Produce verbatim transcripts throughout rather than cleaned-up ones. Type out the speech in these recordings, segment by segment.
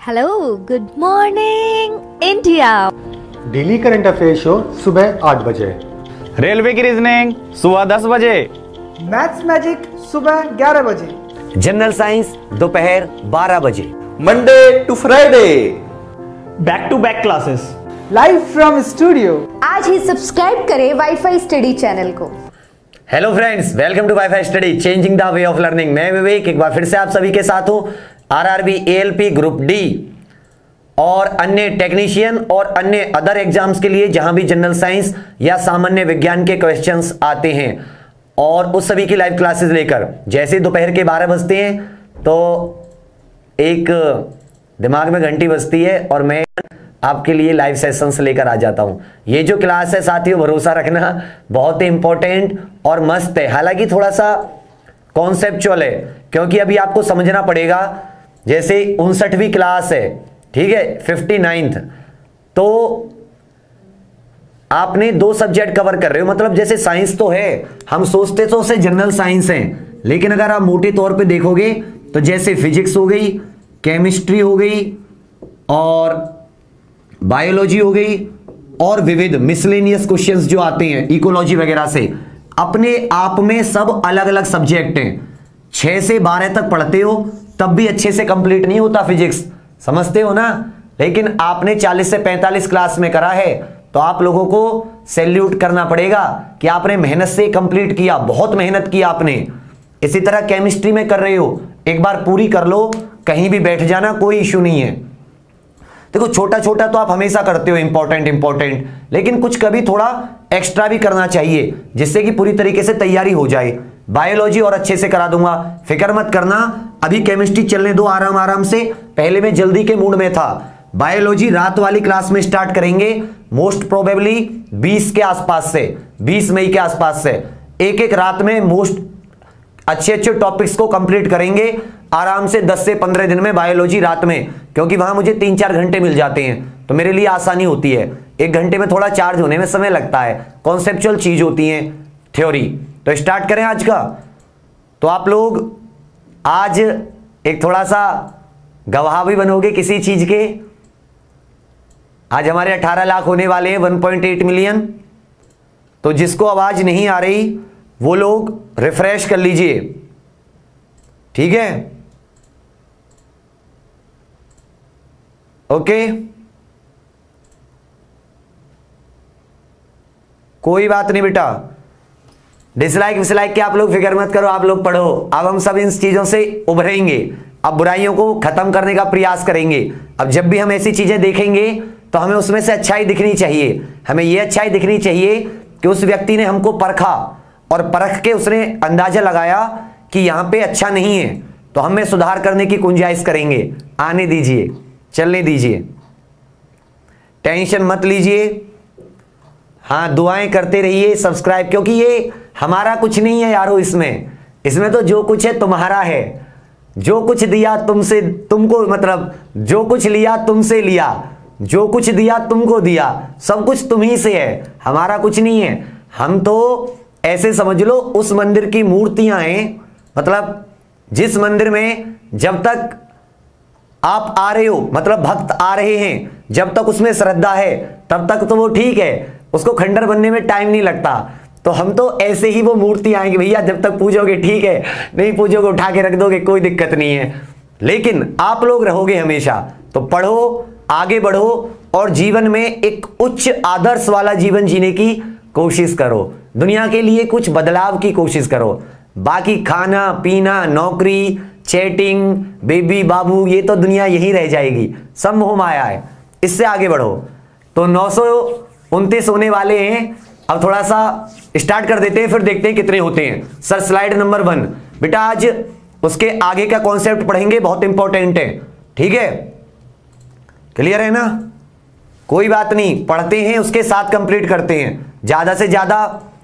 Hello, good morning India. Daily current affair show सुबह आठ बजे, रेलवे की रीजनिंग सुबह दस बजे, मैथ्स मैजिक सुबह ग्यारह बजे, जनरल साइंस दोपहर बारह बजे, Monday to Friday back to back classes live from studio. आज ही सब्सक्राइब करें वाईफाई स्टडी चैनल को। Hello friends, welcome to WiFi study changing the way of learning. मैं विवेक एक बार फिर से आप सभी के साथ हूं। आरआरबी, एएलपी, ग्रुप डी और अन्य टेक्नीशियन और अन्य अदर एग्जाम्स के लिए जहां भी जनरल साइंस या सामान्य विज्ञान के क्वेश्चंस आते हैं और उस सभी की लाइव क्लासेस लेकर जैसे दोपहर के बारह बजते हैं तो एक दिमाग में घंटी बजती है और मैं आपके लिए लाइव सेशंस लेकर आ जाता हूं। ये जो क्लास है साथियों, भरोसा रखना, बहुत ही इंपॉर्टेंट और मस्त है। हालांकि थोड़ा सा कॉन्सेप्चुअल है क्योंकि अभी आपको समझना पड़ेगा। जैसे उनसठवीं क्लास है, ठीक है, फिफ्टी नाइन्थ, तो आपने दो सब्जेक्ट कवर कर रहे हो। मतलब जैसे साइंस तो है, हम सोचते तो उसे जनरल साइंस है, लेकिन अगर आप मोटे तौर पे देखोगे तो जैसे फिजिक्स हो गई, केमिस्ट्री हो गई और बायोलॉजी हो गई और विविध मिसलेनियस क्वेश्चंस जो आते हैं इकोलॉजी वगैरह से, अपने आप में सब अलग अलग सब्जेक्ट हैं। छह से बारह तक पढ़ते हो तब भी अच्छे से कंप्लीट नहीं होता फिजिक्स, समझते हो ना। लेकिन आपने चालीस से पैंतालीस क्लास में करा है तो आप लोगों को सैल्यूट करना पड़ेगा कि आपने मेहनत से कंप्लीट किया, बहुत मेहनत की आपने। इसी तरह केमिस्ट्री में कर रहे हो, एक बार पूरी कर लो, कहीं भी बैठ जाना, कोई इश्यू नहीं है। देखो छोटा छोटा तो आप हमेशा करते हो, इंपॉर्टेंट इंपॉर्टेंट, लेकिन कुछ कभी थोड़ा एक्स्ट्रा भी करना चाहिए जिससे कि पूरी तरीके से तैयारी हो जाए। बायोलॉजी और अच्छे से करा दूंगा, फिक्र मत करना। अभी केमिस्ट्री चलने दो आराम आराम से, पहले मैं जल्दी के मूड में था। बायोलॉजी रात वाली क्लास में स्टार्ट करेंगे, मोस्ट प्रोबेबली बीस के आसपास से, बीस मई के आसपास से। एक एक रात में मोस्ट अच्छे अच्छे टॉपिक्स को कंप्लीट करेंगे आराम से, दस से पंद्रह दिन में बायोलॉजी रात में, क्योंकि वहां मुझे तीन चार घंटे मिल जाते हैं तो मेरे लिए आसानी होती है। एक घंटे में थोड़ा चार्ज होने में समय लगता है, कॉन्सेप्चुअल चीज होती है, थ्योरी। तो स्टार्ट करें आज का। तो आप लोग आज एक थोड़ा सा गवाह भी बनोगे किसी चीज के। आज हमारे अठारह लाख होने वाले हैं, वन पॉइंट एट मिलियन। तो जिसको आवाज नहीं आ रही वो लोग रिफ्रेश कर लीजिए, ठीक है, ओके। कोई बात नहीं बेटा, डिसलाइक विसलाइक के आप लोग फिक्र मत करो, आप लोग पढ़ो। अब हम सब इन चीजों से उभरेंगे, अब बुराइयों को खत्म करने का प्रयास करेंगे। अब जब भी हम ऐसी चीजें देखेंगे तो हमें उसमें से अच्छाई दिखनी चाहिए। हमें यह अच्छाई दिखनी चाहिए कि उस व्यक्ति ने हमको परखा और परख के उसने अंदाजा लगाया कि यहां पे अच्छा नहीं है, तो हमें सुधार करने की गुंजाइश करेंगे। आने दीजिए, चलने दीजिए, टेंशन मत लीजिए। हाँ, दुआएं करते रहिए, सब्सक्राइब, क्योंकि ये हमारा कुछ नहीं है यारो। इसमें इसमें तो जो कुछ है तुम्हारा है। जो कुछ दिया तुमसे, तुमको, मतलब जो कुछ लिया तुमसे लिया, जो कुछ दिया तुमको दिया, सब कुछ तुम ही से है, हमारा कुछ नहीं है। हम तो ऐसे समझ लो उस मंदिर की मूर्तियां हैं, मतलब जिस मंदिर में जब तक आप आ रहे हो, मतलब भक्त आ रहे हैं, जब तक उसमें श्रद्धा है तब तक तो वो ठीक है, उसको खंडर बनने में टाइम नहीं लगता। तो हम तो ऐसे ही वो मूर्ति आएंगे भैया, जब तक पूजोगे ठीक है, नहीं पूजोगे उठा के रख दोगे, कोई दिक्कत नहीं है। लेकिन आप लोग रहोगे हमेशा। तो पढ़ो, आगे बढ़ो और जीवन में एक उच्च आदर्श वाला जीवन जीने की कोशिश करो। दुनिया के लिए कुछ बदलाव की कोशिश करो। बाकी खाना पीना, नौकरी, चैटिंग, बेबी बाबू, ये तो दुनिया यही रह जाएगी, सब मोह माया है, इससे आगे बढ़ो। तो नौ सौ उनतीस होने वाले हैं। अब थोड़ा सा स्टार्ट कर देते हैं, फिर देखते हैं कितने होते हैं। सर स्लाइड नंबर वन, बेटा आज उसके आगे का कॉन्सेप्ट पढ़ेंगे, बहुत इंपॉर्टेंट है, ठीक है, क्लियर है ना। कोई बात नहीं, पढ़ते हैं उसके साथ कंप्लीट करते हैं। ज्यादा से ज्यादा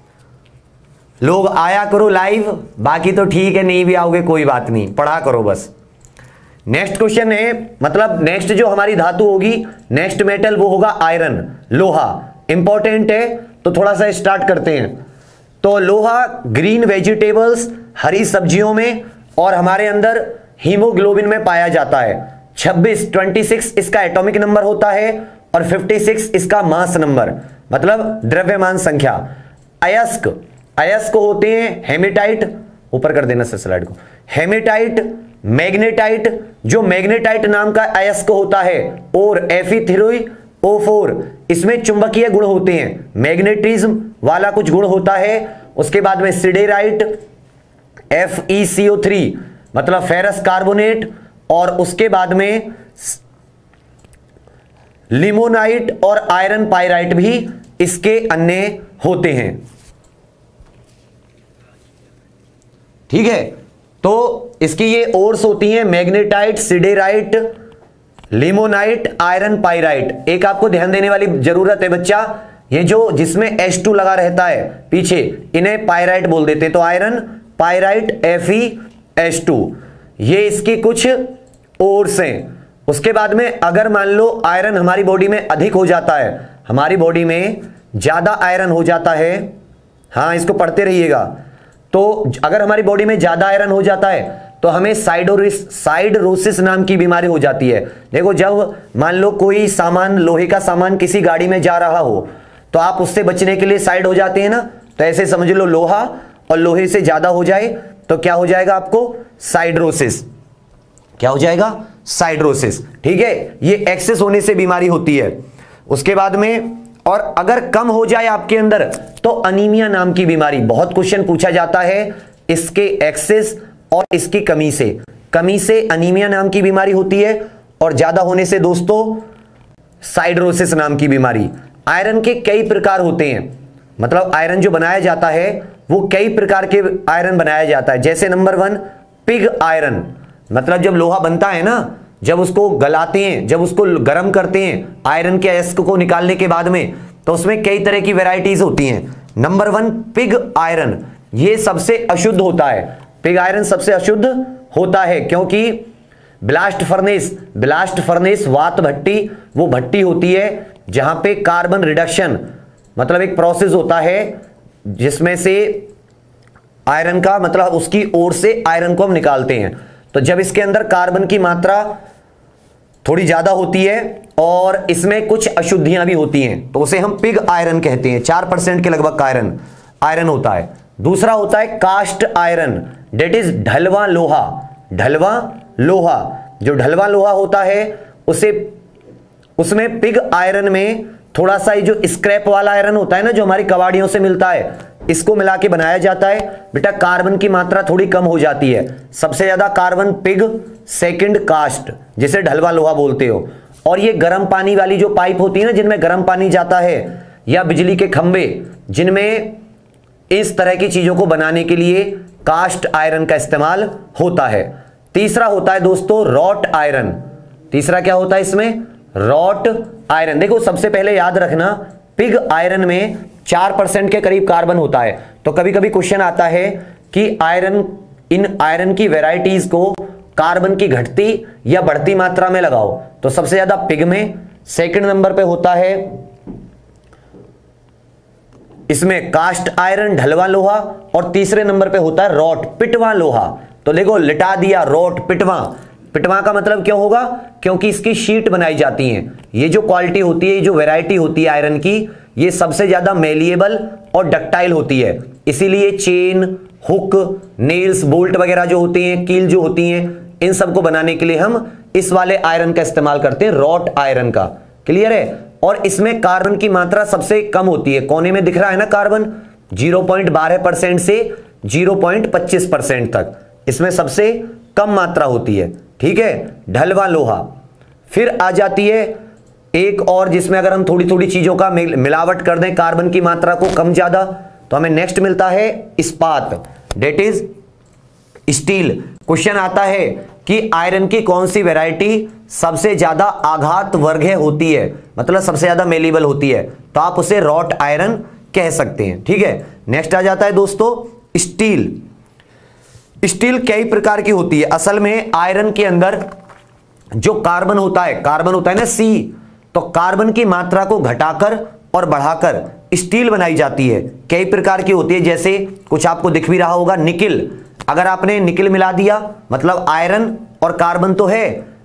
लोग आया करो लाइव, बाकी तो ठीक है, नहीं भी आओगे कोई बात नहीं, पढ़ा करो बस। नेक्स्ट क्वेश्चन है, मतलब नेक्स्ट जो हमारी धातु होगी, नेक्स्ट मेटल वो होगा आयरन, लोहा। इंपॉर्टेंट है तो थोड़ा सा स्टार्ट करते हैं। तो लोहा ग्रीन वेजिटेबल्स, हरी सब्जियों में और हमारे अंदर हीमोग्लोबिन में पाया जाता है। छब्बीस छब्बीस इसका एटॉमिक नंबर होता है और छप्पन इसका मास नंबर, मतलब द्रव्यमान संख्या। अयस्क, अयस्क होते हैं हेमेटाइट, ऊपर कर देना स्लाइड को, हेमेटाइट, मैग्नेटाइट, जो मैग्नेटाइट नाम का अयस्क होता है, और F E three O four, इसमें चुंबकीय गुण होते हैं, मैग्नेटिज्म वाला कुछ गुण होता है। उसके बाद में siderite, F E C O three मतलब फेरस कार्बोनेट, और उसके बाद में लिमोनाइट और आयरन पाइराइट भी इसके अन्य होते हैं। ठीक है, तो इसकी ये ओर्स होती हैं magnetite, siderite, limonite, iron pyrite. एक आपको ध्यान देने वाली जरूरत है बच्चा, ये जो जिसमें एच टू लगा रहता है पीछे, इन्हें पाइराइट बोल देते हैं। तो iron pyrite F E H two, ये इसकी कुछ ओर्स हैं। उसके बाद में अगर मान लो आयरन हमारी बॉडी में अधिक हो जाता है, हमारी बॉडी में ज्यादा आयरन हो जाता है, हाँ इसको पढ़ते रहिएगा, तो अगर हमारी बॉडी में ज्यादा आयरन हो जाता है तो हमें साइडोरिस साइडरोसिस नाम की बीमारी हो जाती है। देखो, जब मान लो कोई सामान, लोहे का सामान किसी गाड़ी में जा रहा हो तो आप उससे बचने के लिए साइड हो जाते हैं ना, तो ऐसे समझ लो लोहा और लोहे से ज्यादा हो जाए तो क्या हो जाएगा आपको, साइडरोसिस। क्या हो जाएगा, साइडरोसिस। ठीक है, ये एक्सेस होने से बीमारी होती है। उसके बाद में, और अगर कम हो जाए आपके अंदर तो अनीमिया नाम की बीमारी, बहुत क्वेश्चन पूछा जाता है इसके एक्सेस और इसकी कमी से। कमी से अनीमिया नाम की बीमारी होती है, और ज्यादा होने से दोस्तों साइडरोसिस नाम की बीमारी। आयरन के कई प्रकार होते हैं, मतलब आयरन जो बनाया जाता है वो कई प्रकार के आयरन बनाया जाता है। जैसे नंबर वन, पिग आयरन, मतलब जब लोहा बनता है ना, जब उसको गलाते हैं, जब उसको गर्म करते हैं आयरन के अयस्क को निकालने के बाद में, तो उसमें कई तरह की वैरायटीज होती हैं। नंबर वन, पिग आयरन, ये सबसे अशुद्ध होता है। पिग आयरन सबसे अशुद्ध होता है क्योंकि ब्लास्ट फर्नेस, ब्लास्ट फर्नेस वात भट्टी, वो भट्टी होती है जहां पे कार्बन रिडक्शन, मतलब एक प्रोसेस होता है जिसमें से आयरन का, मतलब उसकी ओर से आयरन को हम निकालते हैं। तो जब इसके अंदर कार्बन की मात्रा थोड़ी ज्यादा होती है और इसमें कुछ अशुद्धियां भी होती हैं, तो उसे हम पिग आयरन कहते हैं। चार परसेंट के लगभग आयरन आयरन होता है। दूसरा होता है कास्ट आयरन, डेट इज ढलवा लोहा। ढलवा लोहा, जो ढलवा लोहा होता है उसे, उसमें पिग आयरन में थोड़ा सा जो स्क्रैप वाला आयरन होता है ना, जो हमारी कबाड़ियों से मिलता है, इसको मिला के बनाया जाता है। बेटा कार्बन की मात्रा थोड़ी कम हो जाती है, सबसे ज्यादा कार्बन पिग, सेकंड कास्ट, जिसे ढलवा लोहा बोलते हो। और ये गर्म पानी वाली जो पाइप होती है ना, जिनमें गर्म पानी जाता है, या बिजली के खंभे, जिनमें इस तरह की चीजों को बनाने के लिए कास्ट आयरन का इस्तेमाल होता है। तीसरा होता है दोस्तों रॉट आयरन। तीसरा क्या होता है इसमें, रॉट आयरन। देखो सबसे पहले याद रखना, पिग आयरन में चार परसेंट के करीब कार्बन होता है। तो कभी कभी क्वेश्चन आता है कि आयरन, इन आयरन की वैरायटीज को कार्बन की घटती या बढ़ती मात्रा में लगाओ, तो सबसे ज्यादा पिग में, सेकंड नंबर पे होता है इसमें कास्ट आयरन, ढलवा लोहा, और तीसरे नंबर पे होता है रॉट, पिटवा लोहा। तो देखो लिटा दिया रॉट, पिटवा। पिटवा का मतलब क्यों होगा, क्योंकि इसकी शीट बनाई जाती है। ये जो क्वालिटी होती है, ये जो वैरायटी होती है आयरन की, ये सबसे ज्यादा मेलिएबल और डक्टाइल होती है। इसीलिए चेन, हुक, नेल्स, बोल्ट वगैरह जो होती हैं, कील जो होती हैं, इन सबको बनाने के लिए हम इस वाले आयरन का इस्तेमाल करते हैं, रॉट आयरन का। क्लियर है। और इसमें कार्बन की मात्रा सबसे कम होती है। कोने में दिख रहा है ना carbon, zero point one two percent से zero point two five percent तक इसमें सबसे कम मात्रा होती है। ठीक है, ढलवा लोहा। फिर आ जाती है एक और, जिसमें अगर हम थोड़ी थोड़ी चीजों का मिलावट कर दें कार्बन की मात्रा को कम ज्यादा, तो हमें नेक्स्ट मिलता है इस्पात, डेट इज स्टील। क्वेश्चन आता है कि आयरन की कौन सी वैरायटी सबसे ज्यादा आघात वर्गीय होती है, मतलब सबसे ज्यादा मेलेबल होती है, तो आप उसे रॉट आयरन कह सकते हैं। ठीक है, नेक्स्ट आ जाता है दोस्तों स्टील। स्टील कई प्रकार की होती है। असल में आयरन के अंदर जो कार्बन होता है, कार्बन होता है ना सी, तो कार्बन की मात्रा को घटाकर और बढ़ाकर स्टील बनाई जाती है। कई प्रकार की होती है, जैसे कुछ आपको दिख भी रहा होगा निकिल। अगर आपने निकिल मिला दिया, मतलब आयरन और कार्बन तो है,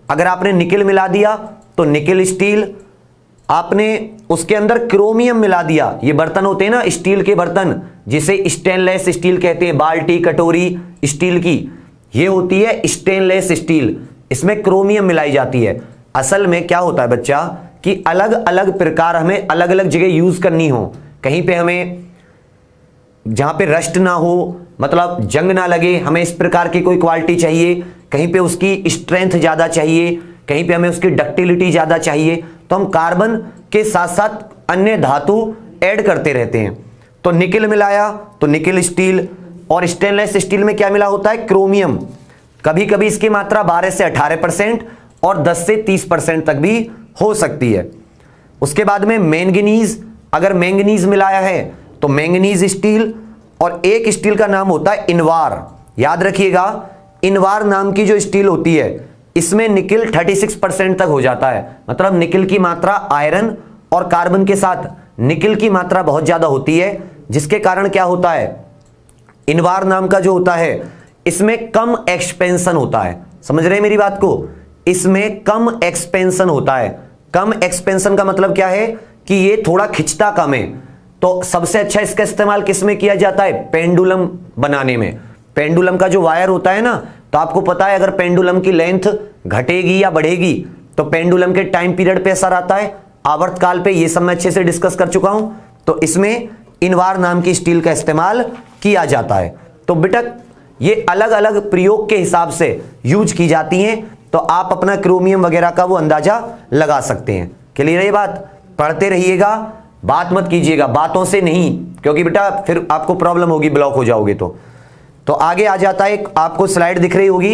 अगर आपने निकिल मिला दिया तो निकिल स्टील, आपने उसके अंदर क्रोमियम मिला दिया, ये बर्तन होते हैं ना स्टील के बर्तन जिसे स्टेनलेस स्टील कहते हैं, बाल्टी कटोरी स्टील की, ये होती है स्टेनलेस स्टील, इसमें क्रोमियम मिलाई जाती है। असल में क्या होता है बच्चा कि अलग अलग प्रकार हमें अलग अलग जगह यूज करनी हो, कहीं पे हमें जहां पे रस्ट ना हो, मतलब जंग ना लगे, हमें इस प्रकार की कोई क्वालिटी चाहिए, कहीं पे उसकी स्ट्रेंथ ज्यादा चाहिए, कहीं पे हमें उसकी डक्टिलिटी ज्यादा चाहिए, तो हम कार्बन के साथ साथ अन्य धातु ऐड करते रहते हैं। तो निकिल मिलाया तो निकिल स्टील, और स्टेनलेस स्टील में क्या मिला होता है, क्रोमियम। कभी कभी इसकी मात्रा बारह से अठारह परसेंट और दस से तीस परसेंट तक भी हो सकती है। उसके बाद में मैंगनीज, अगर मैंगनीज मिलाया है तो मैंगनीज स्टील, और एक स्टील का नाम होता है इनवार, याद रखिएगा इनवार नाम की जो स्टील होती है इसमें निकिल छत्तीस परसेंट तक हो जाता है, मतलब निकिल की मात्रा आयरन और कार्बन के साथ निकिल की मात्रा बहुत ज्यादा होती है, जिसके कारण क्या होता है, इनवार नाम का जो होता है इसमें कम एक्सपेंशन होता है। समझ रहे हैं मेरी बात को, इसमें कम एक्सपेंशन होता है। कम एक्सपेंशन का मतलब क्या है कि ये थोड़ा खिंचता कम है। तो सबसे अच्छा इसका इस्तेमाल किस में किया जाता है, पेंडुलम बनाने में। पेंडुलम का जो वायर होता है ना, तो आपको पता है अगर पेंडुलम की लेंथ घटेगी या बढ़ेगी तो पेंडुलम के टाइम पीरियड पे असर आता है, आवर्तकाल पे, ये सब मैं अच्छे से डिस्कस कर चुका हूं। तो इसमें इनवार नाम की स्टील का इस्तेमाल किया जाता है। तो बेटा ये अलग अलग प्रयोग के हिसाब से यूज की जाती हैं, तो आप अपना क्रोमियम वगैरह का वो अंदाजा लगा सकते हैं। क्लियर है ये बात, पढ़ते रहिएगा, बात मत कीजिएगा, बातों से नहीं, क्योंकि बेटा फिर आपको प्रॉब्लम होगी, ब्लॉक हो जाओगे। तो तो आगे आ जाता है, आपको स्लाइड दिख रही होगी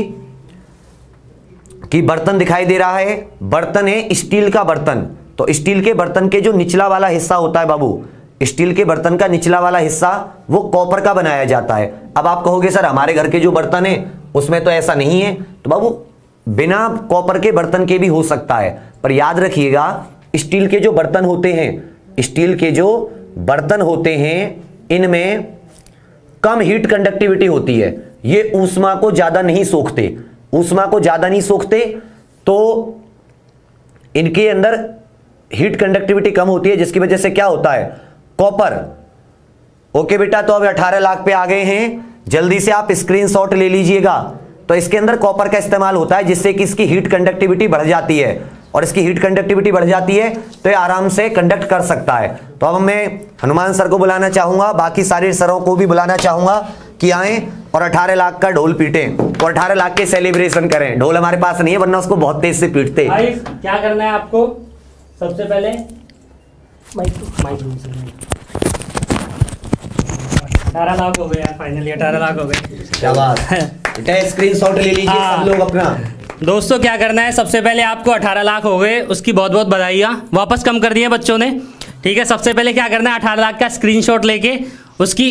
कि बर्तन दिखाई दे रहा है, बर्तन है स्टील का बर्तन। तो स्टील के बर्तन के जो निचला वाला हिस्सा होता है बाबू, स्टील के बर्तन का निचला वाला हिस्सा वो कॉपर का बनाया जाता है। अब आप कहोगे सर हमारे घर के जो बर्तन है उसमें तो ऐसा नहीं है, तो बाबू बिना कॉपर के बर्तन के भी हो सकता है, पर याद रखिएगा स्टील के जो बर्तन होते हैं, स्टील के जो बर्तन होते हैं इनमें कम हीट कंडक्टिविटी होती है, ये ऊष्मा को ज्यादा नहीं सोखते, ऊष्मा को ज्यादा नहीं सोखते, तो इनके अंदर हीट कंडक्टिविटी कम होती है, जिसकी वजह से क्या होता है, कॉपर। ओके बेटा, तो अब अठारह लाख पे आ गए हैं, जल्दी से आप स्क्रीनशॉट ले लीजिएगा। तो इसके अंदर कॉपर का इस्तेमाल होता है जिससे कि इसकी हीट कंडक्टिविटी बढ़ जाती है, और इसकी हीट कंडक्टिविटी बढ़ जाती है तो ये आराम से कंडक्ट कर सकता है। तो अब मैं हनुमान सर को बुलाना चाहूंगा, बाकी सारे सरों को भी बुलाना चाहूंगा कि आए और अठारह लाख का ढोल पीटें और अठारह लाख के सेलिब्रेशन करें। ढोल हमारे पास नहीं है, वरना उसको बहुत तेज से पीटते। भाई क्या करना है आपको, सबसे पहले अठारह लाख हो गए यार, फाइनली अठारह लाख हो गए। क्या बात बेटा, स्क्रीनशॉट ले लीजिए सब लोग अपना। दोस्तों क्या करना है, सबसे पहले आपको अठारह लाख हो गए, उसकी बहुत बहुत बधाइयाँ, वापस कम कर दिए बच्चों ने, ठीक है। सबसे पहले क्या करना है, अठारह लाख का स्क्रीनशॉट लेके उसकी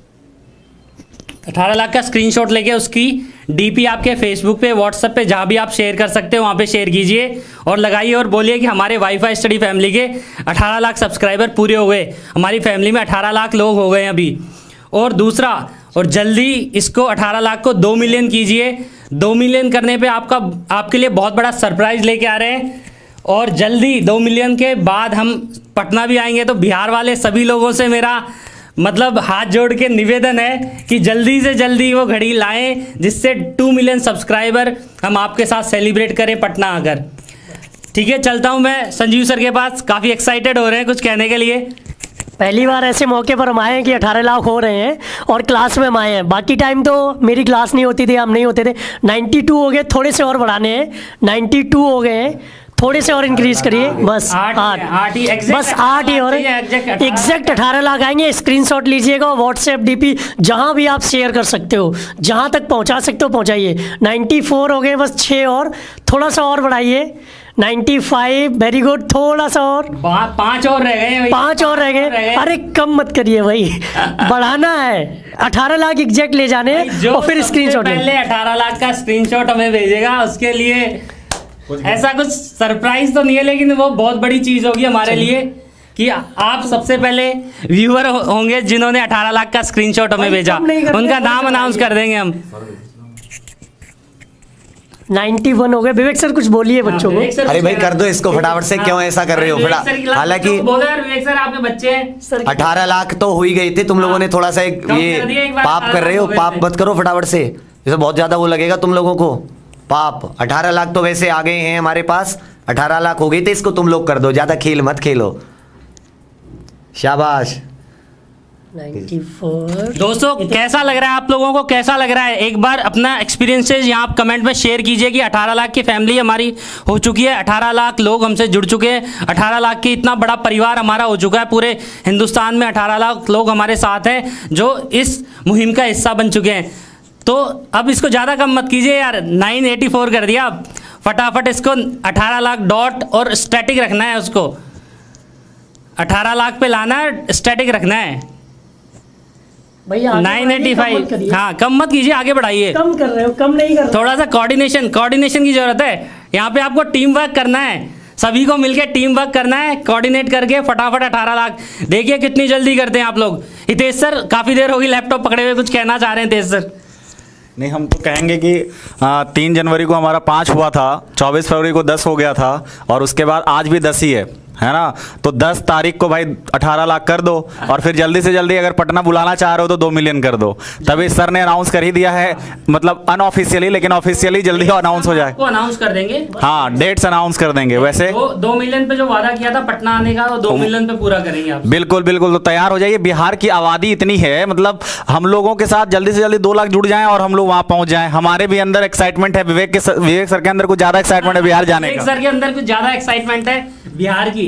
अठारह लाख का स्क्रीनशॉट लेके उसकी डीपी आपके फेसबुक पे, व्हाट्सएप पे, जहाँ भी आप शेयर कर सकते हो वहाँ पे शेयर कीजिए और लगाइए और बोलिए कि हमारे वाईफाई स्टडी फैमिली के अठारह लाख सब्सक्राइबर पूरे हो गए, हमारी फैमिली में अठारह लाख लोग हो गए अभी। और दूसरा, और जल्दी इसको अठारह लाख को दो मिलियन कीजिए। दो मिलियन करने पे आपका आपके लिए बहुत बड़ा सरप्राइज लेके आ रहे हैं, और जल्दी दो मिलियन के बाद हम पटना भी आएंगे। तो बिहार वाले सभी लोगों से मेरा मतलब हाथ जोड़ के निवेदन है कि जल्दी से जल्दी वो घड़ी लाएं, जिससे टू मिलियन सब्सक्राइबर हम आपके साथ सेलिब्रेट करें पटना आकर। ठीक है, चलता हूं मैं संजीव सर के पास, काफ़ी एक्साइटेड हो रहे हैं कुछ कहने के लिए। पहली बार ऐसे मौके पर हम आए हैं कि अठारह लाख हो रहे हैं और क्लास में हम आए हैं। बाकी टाइम तो मेरी क्लास नहीं होती थी, हम नहीं होते थे। बानवे हो गए, थोड़े से और बढ़ाने हैं, बानवे हो गए हैं, थोड़े से और इंक्रीज करिए, बस आठ आठ ही बस आठ ही और एग्जैक्ट अठारह लाख आएंगे। स्क्रीनशॉट लीजिएगा, व्हाट्सएप डीपी जहां भी आप शेयर कर सकते हो, जहां तक पहुंचा सकते हो पहुंचाइए। चौरानवे हो गए, बस छः और, थोड़ा सा और बढ़ाइए। पचानवे, वेरी गुड, थोड़ा सा और, पांच और रह गए, पांच और रह गए। अरे कम मत करिए भाई, बढ़ाना है। अठारह लाख एग्जैक्ट ले जाने और फिर स्क्रीनशॉट। पहले अठारह लाख का स्क्रीनशॉट हमें भेजेगा, उसके लिए ऐसा कुछ सरप्राइज तो नहीं है, लेकिन वो बहुत बड़ी चीज होगी हमारे लिए कि आप सबसे पहले व्यूअर होंगे जिन्होंने अठारह लाख का स्क्रीनशॉट हमें भेजा, उनका नाम अनाउंस कर देंगे हम। नाइन्टी वन हो गए। विवेक सर कुछ बोलिए बच्चों को। अरे भाई कर दो इसको फटाफट से, क्यों ऐसा कर रहे हो? हालांकि विवेक सर आपके बच्चे अठारह लाख तो हो ही गई थी, तुम लोगों ने थोड़ा सा एक ये पाप कर रहे हो। पाप मत करो फटाफट से, जैसे बहुत ज्यादा वो लगेगा तुम लोगों को पाप। अठारह लाख तो वैसे आ गए हैं हमारे पास, अठारह लाख हो गई थे, इसको तुम लोग कर दो, ज्यादा खेल मत खेलो। शाबाश। चौरानवे। दोस्तों कैसा लग रहा है आप लोगों को, कैसा लग रहा है? एक बार अपना एक्सपीरियंसेस यहाँ आप कमेंट में शेयर कीजिए कि अठारह लाख की फैमिली हमारी हो चुकी है, अठारह लाख लोग हमसे जुड़ चुके हैं, अठारह लाख की इतना बड़ा परिवार हमारा हो चुका है। पूरे हिंदुस्तान में अठारह लाख लोग हमारे साथ हैं जो इस मुहिम का हिस्सा बन चुके हैं। तो अब इसको ज़्यादा कम मत कीजिए यार, नाइन एटी फोर कर दिया। अब फटाफट इसको अठारह लाख डॉट और स्टैटिक रखना है, उसको अठारह लाख पे लाना है, स्टैटिक रखना है। भैया नाइन एटी फाइव, हाँ कम मत कीजिए, आगे बढ़ाइए। कम कर रहे हो, कम नहीं कर रहे। थोड़ा सा कोऑर्डिनेशन कोऑर्डिनेशन की जरूरत है यहाँ पे, आपको टीम वर्क करना है, सभी को मिलकर टीम वर्क करना है, कोऑर्डिनेट करके फटाफट अठारह लाख। देखिए कितनी जल्दी करते हैं आप लोग। हितेश सर काफी देर होगी लैपटॉप पकड़े हुए, कुछ कहना चाह रहे हैं हितेश सर? नहीं, हम तो कहेंगे कि आ, तीन जनवरी को हमारा पाँच हुआ था, चौबीस फरवरी को दस हो गया था, और उसके बाद आज भी दस ही है, है ना? तो दस तारीख को भाई अठारह लाख कर दो, और फिर जल्दी से जल्दी अगर पटना बुलाना चाह रहे हो तो दो मिलियन कर दो। तभी सर ने अनाउंस कर ही दिया है, मतलब अनऑफिशियली, लेकिन ऑफिशियली जल्दी अनाउंस हो जाए। अनाउंस कर देंगे, हाँ डेट्स अनाउंस कर देंगे। वैसे दो, दो मिलियन पे जो वादा किया था पटना आने का, वो दो मिलियन पे पूरा करेंगे आप। बिल्कुल बिल्कुल, तो तैयार हो जाइए। बिहार की आबादी इतनी है, मतलब हम लोगों के साथ जल्दी से जल्दी दो लाख जुड़ जाएं और हम लोग वहां पहुंच जाएं। हमारे भी अंदर एक्साइटमेंट है, विवेक के विवेक सर के अंदर कुछ ज्यादा एक्साइटमेंट है बिहार जाने का। सर के अंदर कुछ ज्यादा एक्साइटमेंट है बिहार की।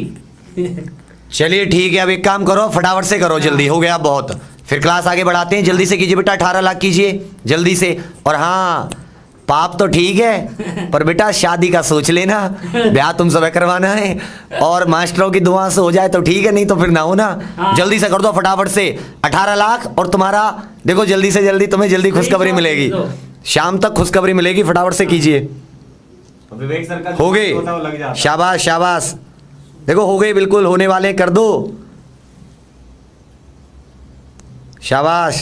चलिए ठीक है, अब एक काम करो, फटाफट से करो, जल्दी हो गया बहुत। फिर क्लास आगे बढ़ाते हैं, जल्दी से कीजिए बेटा, अठारह लाख कीजिए जल्दी से। और हाँ, पाप तो ठीक है, पर बेटा शादी का सोच लेना, ब्याह तुम सब करवाना है, और मास्टरों की दुआ से हो जाए तो ठीक है, नहीं तो फिर ना हो ना। जल्दी से कर दो फटाफट से अठारह लाख, और तुम्हारा देखो जल्दी से जल्दी तुम्हें जल्दी खुशखबरी मिलेगी, शाम तक खुशखबरी मिलेगी, फटाफट से कीजिए। विवेक सर का हो गई, शाबाश शाबाश, देखो हो गई, बिल्कुल होने वाले, कर दो, शाबाश।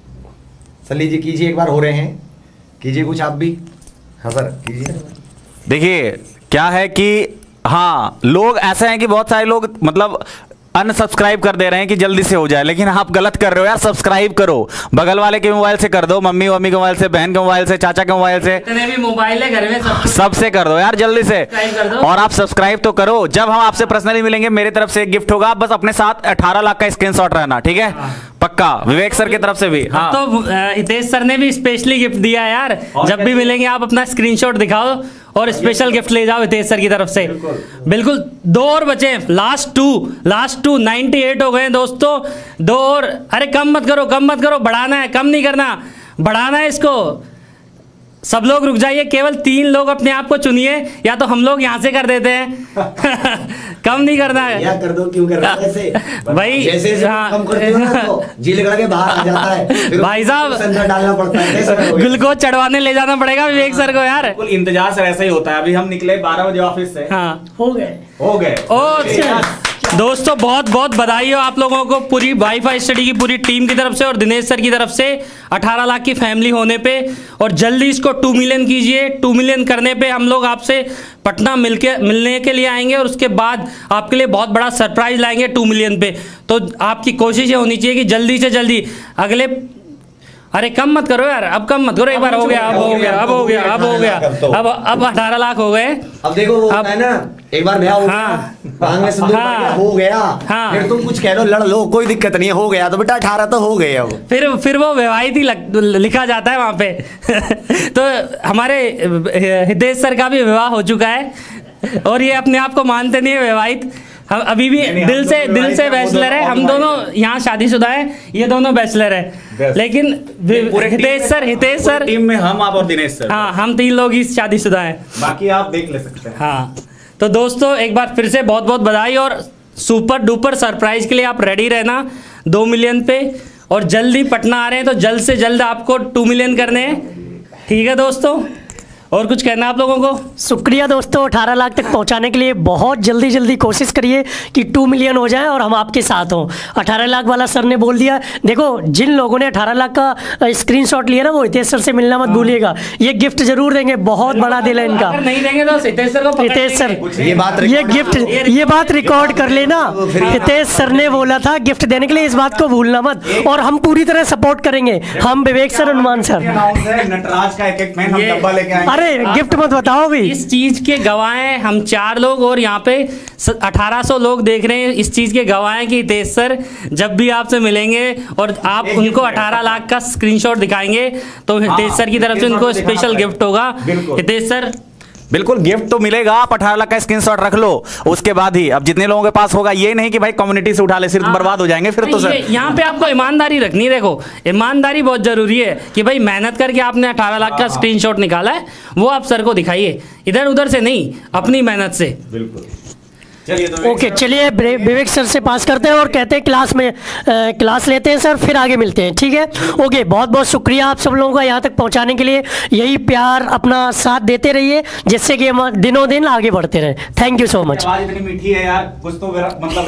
सर लीजिए कीजिए, एक बार हो रहे हैं, कीजिए कुछ आप भी। हाँ सर कीजिए। देखिए क्या है कि हाँ, लोग ऐसे हैं कि बहुत सारे लोग मतलब अनसब्सक्राइब कर दे रहे हैं कि जल्दी से हो जाए, लेकिन आप गलत कर रहे हो यार। सब्सक्राइब करो, बगल वाले के मोबाइल से कर दो, मम्मी मम्मी के मोबाइल से, बहन के मोबाइल से, चाचा के मोबाइल से, जितने भी मोबाइल है घर में सब सबसे कर दो यार जल्दी से। कर दो। और आप सब्सक्राइब तो करो, जब हम आपसे पर्सनली मिलेंगे मेरी तरफ से एक गिफ्ट होगा, आप बस अपने साथ अठारह लाख का स्क्रीनशॉट रहना, ठीक है? पक्का, विवेक सर की तरफ से भी। हाँ तो हितेश सर ने भी स्पेशली गिफ्ट दिया है यार, जब भी मिलेंगे आप अपना स्क्रीनशॉट दिखाओ और स्पेशल गिफ्ट ले जाओ हितेश सर की तरफ से। बिल्कुल, दो और बचे, last two, last two ninety eight हो गए दोस्तों, दो और। अरे कम मत करो, कम मत करो, बढ़ाना है, कम नहीं करना, बढ़ाना है इसको। सब लोग रुक जाइए, केवल तीन लोग अपने आप को चुनिए, या तो हम लोग यहाँ से कर देते हैं। कम नहीं करना है, या कर दो, क्यों कर रहा है ऐसे? भाई जैसे जैसे कम करते हो ना तो जी लगा के बाहर आ जाता है, फिर भाई साहब अंदर डालना पड़ता है, कैसे करोगे? ग्लूकोज चढ़वाने ले जाना पड़ेगा विवेक सर को यार। बिल्कुल, इंतजार सर ऐसा ही होता है। अभी हम निकले बारह बजे ऑफिस से, हाँ हो गए हो गए। और दोस्तों बहुत बहुत बधाई हो आप लोगों को, पूरी वाईफाई स्टडी की पूरी टीम की तरफ से और दिनेश सर की तरफ से अठारह लाख की फैमिली होने पे। और जल्दी इसको टू मिलियन कीजिए, टू मिलियन करने पे हम लोग आपसे पटना मिलके मिलने के लिए आएंगे, और उसके बाद आपके लिए बहुत बड़ा सरप्राइज लाएंगे टू मिलियन पे। तो आपकी कोशिश ये होनी चाहिए कि जल्दी से जल्दी अगले, अरे कम मत करो यार, अब कम मत करो, एक बार हो गया, अब हो गया, अब हो गया, अब हो गया, अब अब अठारह लाख हो गए। अब देखो वो अब है ना, एक बार ब्याह हो गया, हाँ, मांग में सिंदूर पड़ गया, हो गया, हाँ, फिर तुम कुछ कह लो, लड़ लो, कोई दिक्कत नहीं है, हो गया तो बेटा अठारह तो हो गए। अब फिर फिर वो विवाहित ही लिखा जाता है वहाँ पे। तो हमारे हितेश सर का भी विवाह हो चुका है, और ये अपने आप को मानते नहीं है विवाहित, हम अभी भी दिल से दिल से बैचलर है। हम दोनों यहाँ शादीशुदा है, ये दोनों बैचलर है, लेकिन Hitesh sir Hitesh sir team में हम, आप और दिनेश सर, हाँ हम तीन लोग ही शादीशुदा हैं, बाकी आप देख ले सकते हैं। हाँ तो दोस्तों एक बार फिर से बहुत बहुत बधाई, और सुपर डुपर सरप्राइज के लिए आप रेडी रहना दो मिलियन पे। और जल्दी पटना आ रहे हैं तो जल्द से जल्द आपको टू मिलियन करने हैं, ठीक है दोस्तों? और कुछ कहना आप लोगों को? शुक्रिया दोस्तों, अठारह लाख तक पहुंचाने के लिए बहुत जल्दी जल्दी कोशिश करिए कि टू मिलियन हो जाए और हम आपके साथ हों। अठारह लाख वाला सर ने बोल दिया। देखो, जिन लोगों ने अठारह लाख का स्क्रीनशॉट लिया ना, वो हितेश सर से मिलना मत भूलिएगा। ये गिफ्ट जरूर देंगे, बहुत बड़ा दिल है इनका। नहीं देंगे तो हितेश सर को हितेश सर, ये बात ये गिफ्ट ये बात रिकॉर्ड कर लेना। हितेश सर ने बोला था गिफ्ट देने के लिए, इस बात को भूलना मत। और हम पूरी तरह सपोर्ट करेंगे, हम विवेक सर, हनुमान सर। नटराज का एक एक मैन हम डब्बा लेके आएंगे। अरे गिफ्ट मत बताओ भी। इस चीज के गवाह हैं हम चार लोग, और यहाँ पे अठारह सौ लोग देख रहे हैं। इस चीज के गवाह हैं कि हितेश सर जब भी आपसे मिलेंगे और आप उनको अठारह लाख का स्क्रीनशॉट दिखाएंगे तो हितेश सर की तरफ से उनको स्पेशल गिफ्ट होगा। हितेश सर, बिल्कुल गिफ्ट तो मिलेगा। आप अठारह लाख का स्क्रीनशॉट रख लो, उसके बाद ही अब जितने लोगों के पास होगा, ये नहीं कि भाई कम्युनिटी से उठा ले, सिर्फ बर्बाद हो जाएंगे फिर तो सर। यहाँ पे आपको ईमानदारी रखनी है। देखो, ईमानदारी बहुत जरूरी है कि भाई मेहनत करके आपने अठारह लाख का स्क्रीनशॉट निकाला है, वो आप सर को दिखाइए, इधर उधर से नहीं, अपनी मेहनत से। बिल्कुल। चलिए तो ओके, चलिए विवेक सर से पास करते हैं और कहते हैं क्लास में आ, क्लास लेते हैं सर, फिर आगे मिलते हैं, ठीक है? ओके, बहुत बहुत शुक्रिया आप सब लोगों का यहाँ तक पहुँचाने के लिए। यही प्यार अपना साथ देते रहिए, जिससे कि हम दिनों दिन आगे बढ़ते रहें। Thank you so much. आवाज इतनी मीठी है यार, कुछ तो मतलब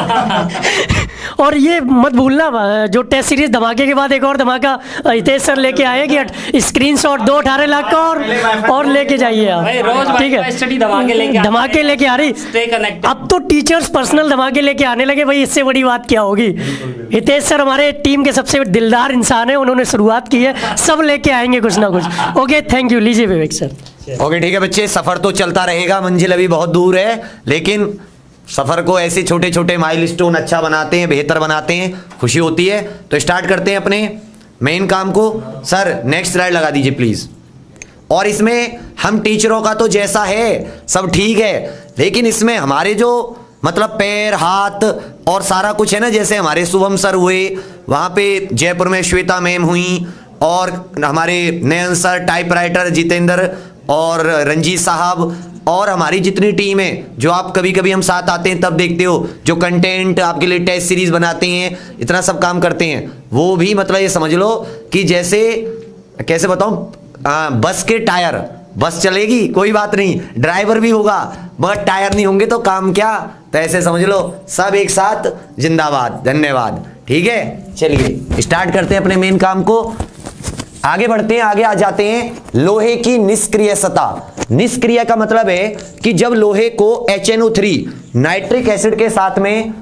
है। और ये मत भूलना, जो टेस्ट सीरीज धमाके के बाद एक और धमाका हितेश सर लेके आए कि स्क्रीनशॉट दो अठारह लाख का और और लेके जाइए आप, ठीक है? धमाके लेके आ रही। अब तो टीचर्स पर्सनल धमाके लेके आने लगे भाई, इससे बड़ी बात क्या होगी। हितेश सर हमारे टीम के सबसे दिलदार इंसान है, उन्होंने शुरुआत की है, सब लेके आएंगे कुछ ना कुछ। Okay, thank you. लीजिए विवेक सर। ओके, ठीक है बच्चे, सफर तो चलता रहेगा, मंजिल अभी बहुत दूर है, लेकिन सफर को ऐसे छोटे छोटे माइलस्टोन अच्छा बनाते हैं, बेहतर बनाते हैं, खुशी होती है। तो स्टार्ट करते हैं अपने मेन काम को। सर नेक्स्ट स्लाइड लगा दीजिए प्लीज। और इसमें हम टीचरों का तो जैसा है सब ठीक है, लेकिन इसमें हमारे जो मतलब पैर हाथ और सारा कुछ है ना, जैसे हमारे शुभम सर हुए, वहाँ पे जयपुर में श्वेता मैम हुई, और हमारे नयन सर, टाइपराइटर जितेंद्र और रंजीत साहब, और हमारी जितनी टीम है जो आप कभी कभी हम साथ आते हैं तब देखते हो, जो कंटेंट आपके लिए टेस्ट सीरीज बनाते हैं, इतना सब काम करते हैं, वो भी मतलब ये समझ लो कि जैसे कैसे बताऊं, आ, बस के टायर, बस चलेगी कोई बात नहीं, ड्राइवर भी होगा, मगर टायर नहीं होंगे तो काम क्या। तो ऐसे समझ लो सब एक साथ जिंदाबाद। धन्यवाद। ठीक है, चलिए स्टार्ट करते हैं अपने मेन काम को, आगे बढ़ते हैं। आगे आ जाते हैं लोहे की निष्क्रिय सतह। निष्क्रिय का मतलब है कि जब लोहे को H N O three nitric acid के साथ में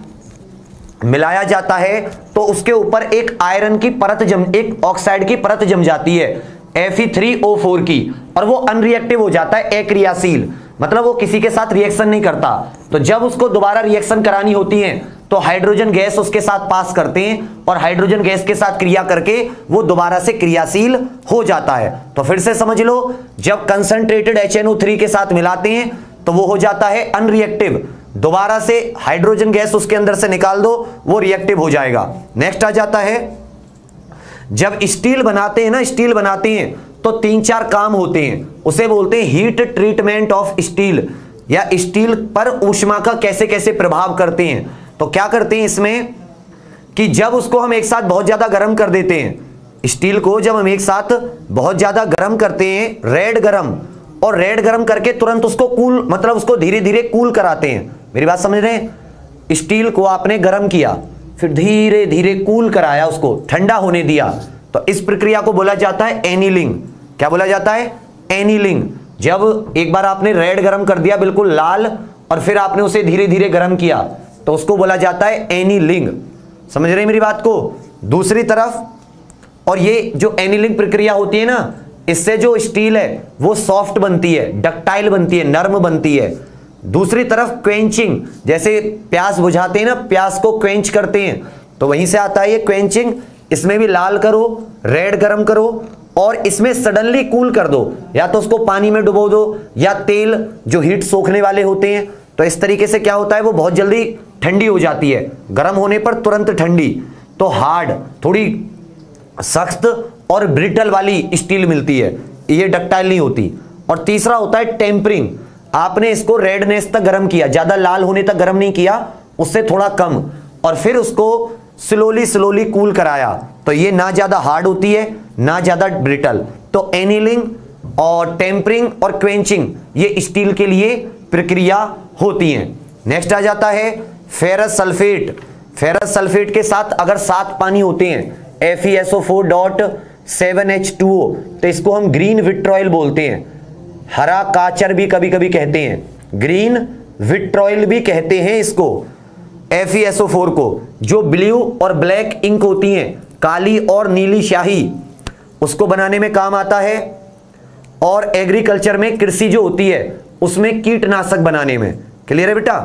मिलाया जाता है तो उसके ऊपर एक आयरन की परत जम एक ऑक्साइड की परत जम जाती है F E three O four की, और वो अनरिएक्टिव हो जाता है, अक्रियाशील, मतलब वो किसी के साथ रिएक्शन नहीं करता। तो जब उसको दोबारा रिएक्शन करानी होती है तो हाइड्रोजन गैस उसके साथ पास करते हैं, और हाइड्रोजन गैस के साथ क्रिया करके वो दोबारा से क्रियाशील हो जाता है। तो फिर से समझ लो, जब concentrated H N O three के साथ मिलाते हैं तो वो हो जाता है अनरिएक्टिव, दोबारा से हाइड्रोजन गैस उसके अंदर से निकाल दो, वो रिएक्टिव हो जाएगा। नेक्स्ट आ जाता है, जब स्टील बनाते हैं ना, स्टील बनाते हैं तो तीन चार काम होते हैं, उसे बोलते हैं हीट ट्रीटमेंट ऑफ स्टील, या स्टील पर ऊष्मा का कैसे कैसे प्रभाव करते हैं। तो क्या करते हैं इसमें कि जब उसको हम एक साथ बहुत ज्यादा गर्म कर देते हैं, स्टील को जब हम एक साथ बहुत ज्यादा गर्म करते हैं, रेड गर्म, और रेड गर्म करके तुरंत उसको कूल, मतलब उसको धीरे धीरे कूल कराते हैं। मेरी बात समझ रहे हैं? स्टील को आपने गर्म किया, फिर धीरे धीरे कूल कराया, उसको ठंडा होने दिया, तो इस प्रक्रिया को बोला जाता है एनीलिंग। क्या बोला जाता है? एनीलिंग। जब एक बार आपने रेड गर्म कर दिया बिल्कुल लाल, और फिर आपने उसे धीरे धीरे गर्म किया, तो उसको बोला जाता है एनीलिंग। समझ रहे हैं मेरी बात को? दूसरी तरफ, और ये जो एनीलिंग प्रक्रिया होती है ना, इससे जो स्टील है वो सॉफ्ट बनती है, डक्टाइल बनती है, नर्म बनती है। दूसरी तरफ क्वेंचिंग, जैसे प्यास बुझाते हैं ना, प्यास को क्वेंच करते हैं, तो वहीं से आता है ये क्वेंचिंग। इसमें भी लाल करो, रेड गर्म करो, और इसमें सडनली कूल कर दो, या तो उसको पानी में डुबो दो, या तेल जो हीट सोखने वाले होते हैं, तो इस तरीके से क्या होता है, वो बहुत जल्दी ठंडी हो जाती है, गर्म होने पर तुरंत ठंडी। तो हार्ड, थोड़ी सख्त और ब्रिटल वाली स्टील मिलती है, ये डक्टाइल नहीं होती। और तीसरा होता है टेम्परिंग। आपने इसको रेडनेस तक गर्म किया, ज्यादा लाल होने तक गर्म नहीं किया, उससे थोड़ा कम, और फिर उसको स्लोली स्लोली कूल कराया, तो ये ना ज्यादा हार्ड होती है ना ज्यादा ब्रिटल। तो एनीलिंग और टेम्परिंग और क्वेंचिंग ये स्टील के लिए प्रक्रिया होती हैं। नेक्स्ट आ जाता है फेरस सल्फेट। फेरस सल्फेट के साथ अगर सात पानी होते हैं F E S O four dot seven H two O, तो इसको हम ग्रीन विट्रॉयल बोलते हैं। हरा काचर भी कभी कभी कहते हैं, ग्रीन विट्रॉयल भी कहते हैं इसको, F E S O four को। जो ब्लू और ब्लैक इंक होती हैं, काली और नीली स्याही, उसको बनाने में काम आता है। और एग्रीकल्चर में कृषि जो होती है उसमें कीटनाशक बनाने में। क्लियर है बेटा?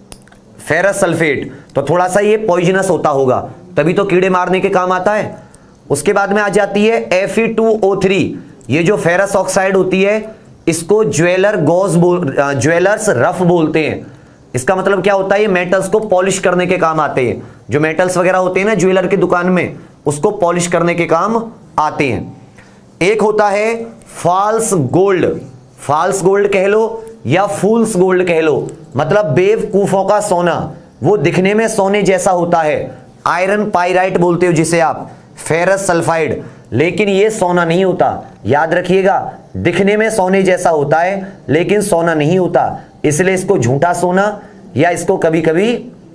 फेरस सल्फेट तो थोड़ा सा ये पॉइजनस होता होगा, तभी तो कीड़े मारने के काम आता है। उसके बाद में आ जाती है F E two O three. ये जो फेरस ऑक्साइड होती है इसको ज्वेलर गॉज बोल ज्वेलर्स रफ बोलते हैं। इसका मतलब क्या होता है? ये मेटल्स को पॉलिश करने के काम आते हैं। जो मेटल्स वगैरह होते हैं ना ज्वेलर की दुकान में, उसको पॉलिश करने के काम आते हैं। एक होता है फॉल्स गोल्ड। फॉल्स गोल्ड कह लो या फूल्स गोल्ड कह लो, मतलब बेवकूफों का सोना। वो दिखने में सोने जैसा होता है, आयरन पाइराइट बोलते हो जिसे आप, फेरस सल्फाइड, लेकिन ये सोना नहीं होता। याद रखिएगा, दिखने में सोने जैसा होता है लेकिन सोना नहीं होता, इसलिए इसको झूठा सोना या इसको कभी कभी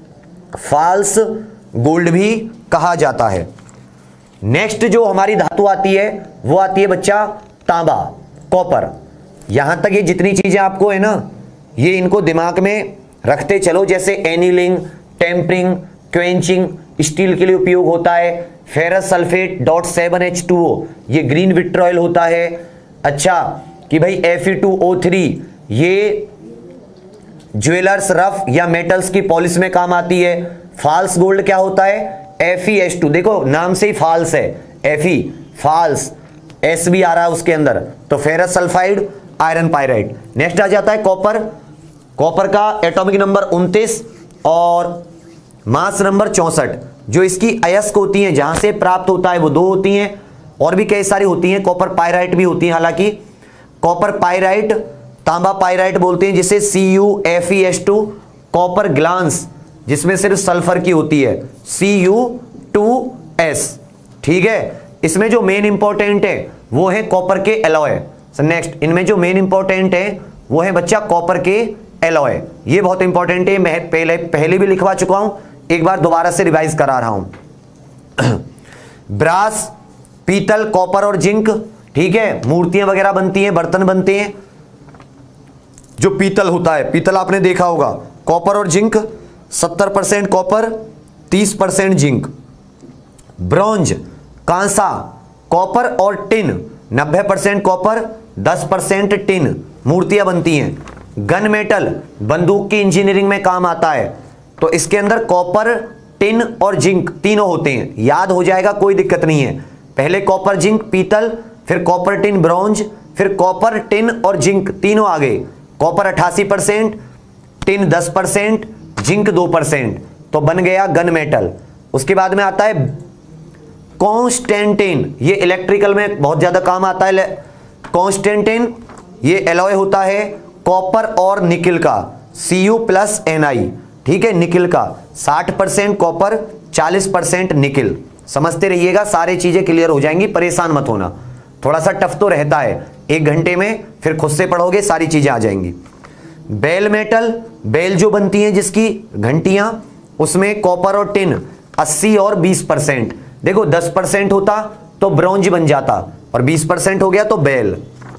फॉल्स गोल्ड भी कहा जाता है। नेक्स्ट जो हमारी धातु आती है वो आती है बच्चा तांबा, कॉपर। यहां तक ये जितनी चीजें आपको है ना, ये इनको दिमाग में रखते चलो। जैसे एनीलिंग, टेम्परिंग, क्वेंचिंग स्टील के लिए उपयोग होता है। Ferrous sulphate dot seven H two O ये ग्रीन विट्रॉयल होता है। अच्छा कि भाई F E two O three ये ज्वेलर्स रफ या मेटल्स की पॉलिश में काम आती है। फॉल्स गोल्ड क्या होता है? एफ ई एच टू, देखो नाम से ही फॉल्स है, एफ ई फॉल्स, एस भी आ रहा है उसके अंदर, तो ferrous sulphide, iron pyrite. Next आ जाता है कॉपर। कॉपर का एटॉमिक नंबर उनतीस और मास नंबर चौसठ। जो इसकी अयस्क होती हैं जहां से प्राप्त होता है वो दो होती हैं, और भी कई सारी होती हैं। कॉपर पाइराइट भी होती है हालांकि। कॉपर पाइराइट तांबा पाइराइट बोलते हैं जिसे C U F E S two. Copper glance जिसमें सिर्फ सल्फर की होती है, सी यू टू एस। ठीक है, इसमें जो मेन इंपॉर्टेंट है वो है कॉपर के एलॉय। नेक्स्ट इनमें जो मेन इंपॉर्टेंट है वो है बच्चा कॉपर के एलॉय। ये बहुत इंपॉर्टेंट है, मैं पहले पहले भी लिखवा चुका हूं, एक बार दोबारा से रिवाइज करा रहा हूं। ब्रास, पीतल, कॉपर और जिंक। ठीक है, मूर्तियां वगैरह बनती हैं, बर्तन बनते हैं। जो पीतल होता है, पीतल आपने देखा होगा, कॉपर और जिंक, सत्तर परसेंट कॉपर, तीस परसेंट जिंक। ब्रॉन्ज, कांसा, कॉपर और टिन, नब्बे परसेंट कॉपर, दस परसेंट टिन, मूर्तियां बनती हैं। गन मेटल, बंदूक की इंजीनियरिंग में काम आता है, तो इसके अंदर कॉपर, टिन और जिंक तीनों होते हैं। याद हो जाएगा, कोई दिक्कत नहीं है। पहले कॉपर, जिंक, पीतल, फिर कॉपर, टिन, ब्रॉन्ज, फिर कॉपर, टिन और जिंक तीनों आ गए। कॉपर अट्ठासी परसेंट, टिन दस परसेंट, जिंक दो परसेंट, तो बन गया गन मेटल। उसके बाद में आता है कॉन्स्टेंटिन, ये इलेक्ट्रिकल में बहुत ज्यादा काम आता है। कॉन्स्टेंटिन ये एलॉय होता है कॉपर और निकिल का, C U plus N I. ठीक है, निकिल का साठ परसेंट कॉपर, चालीस परसेंट निकिल। समझते रहिएगा, सारी चीजें क्लियर हो जाएंगी, परेशान मत होना। थोड़ा सा टफ तो रहता है, एक घंटे में फिर खुद से पढ़ोगे सारी चीजें आ जाएंगी। बेल मेटल, बेल जो बनती है जिसकी घंटियां, उसमें कॉपर और टिन अस्सी और बीस परसेंट। देखो दस परसेंट होता तो ब्रॉन्ज बन जाता, और बीस परसेंट हो गया तो बेल।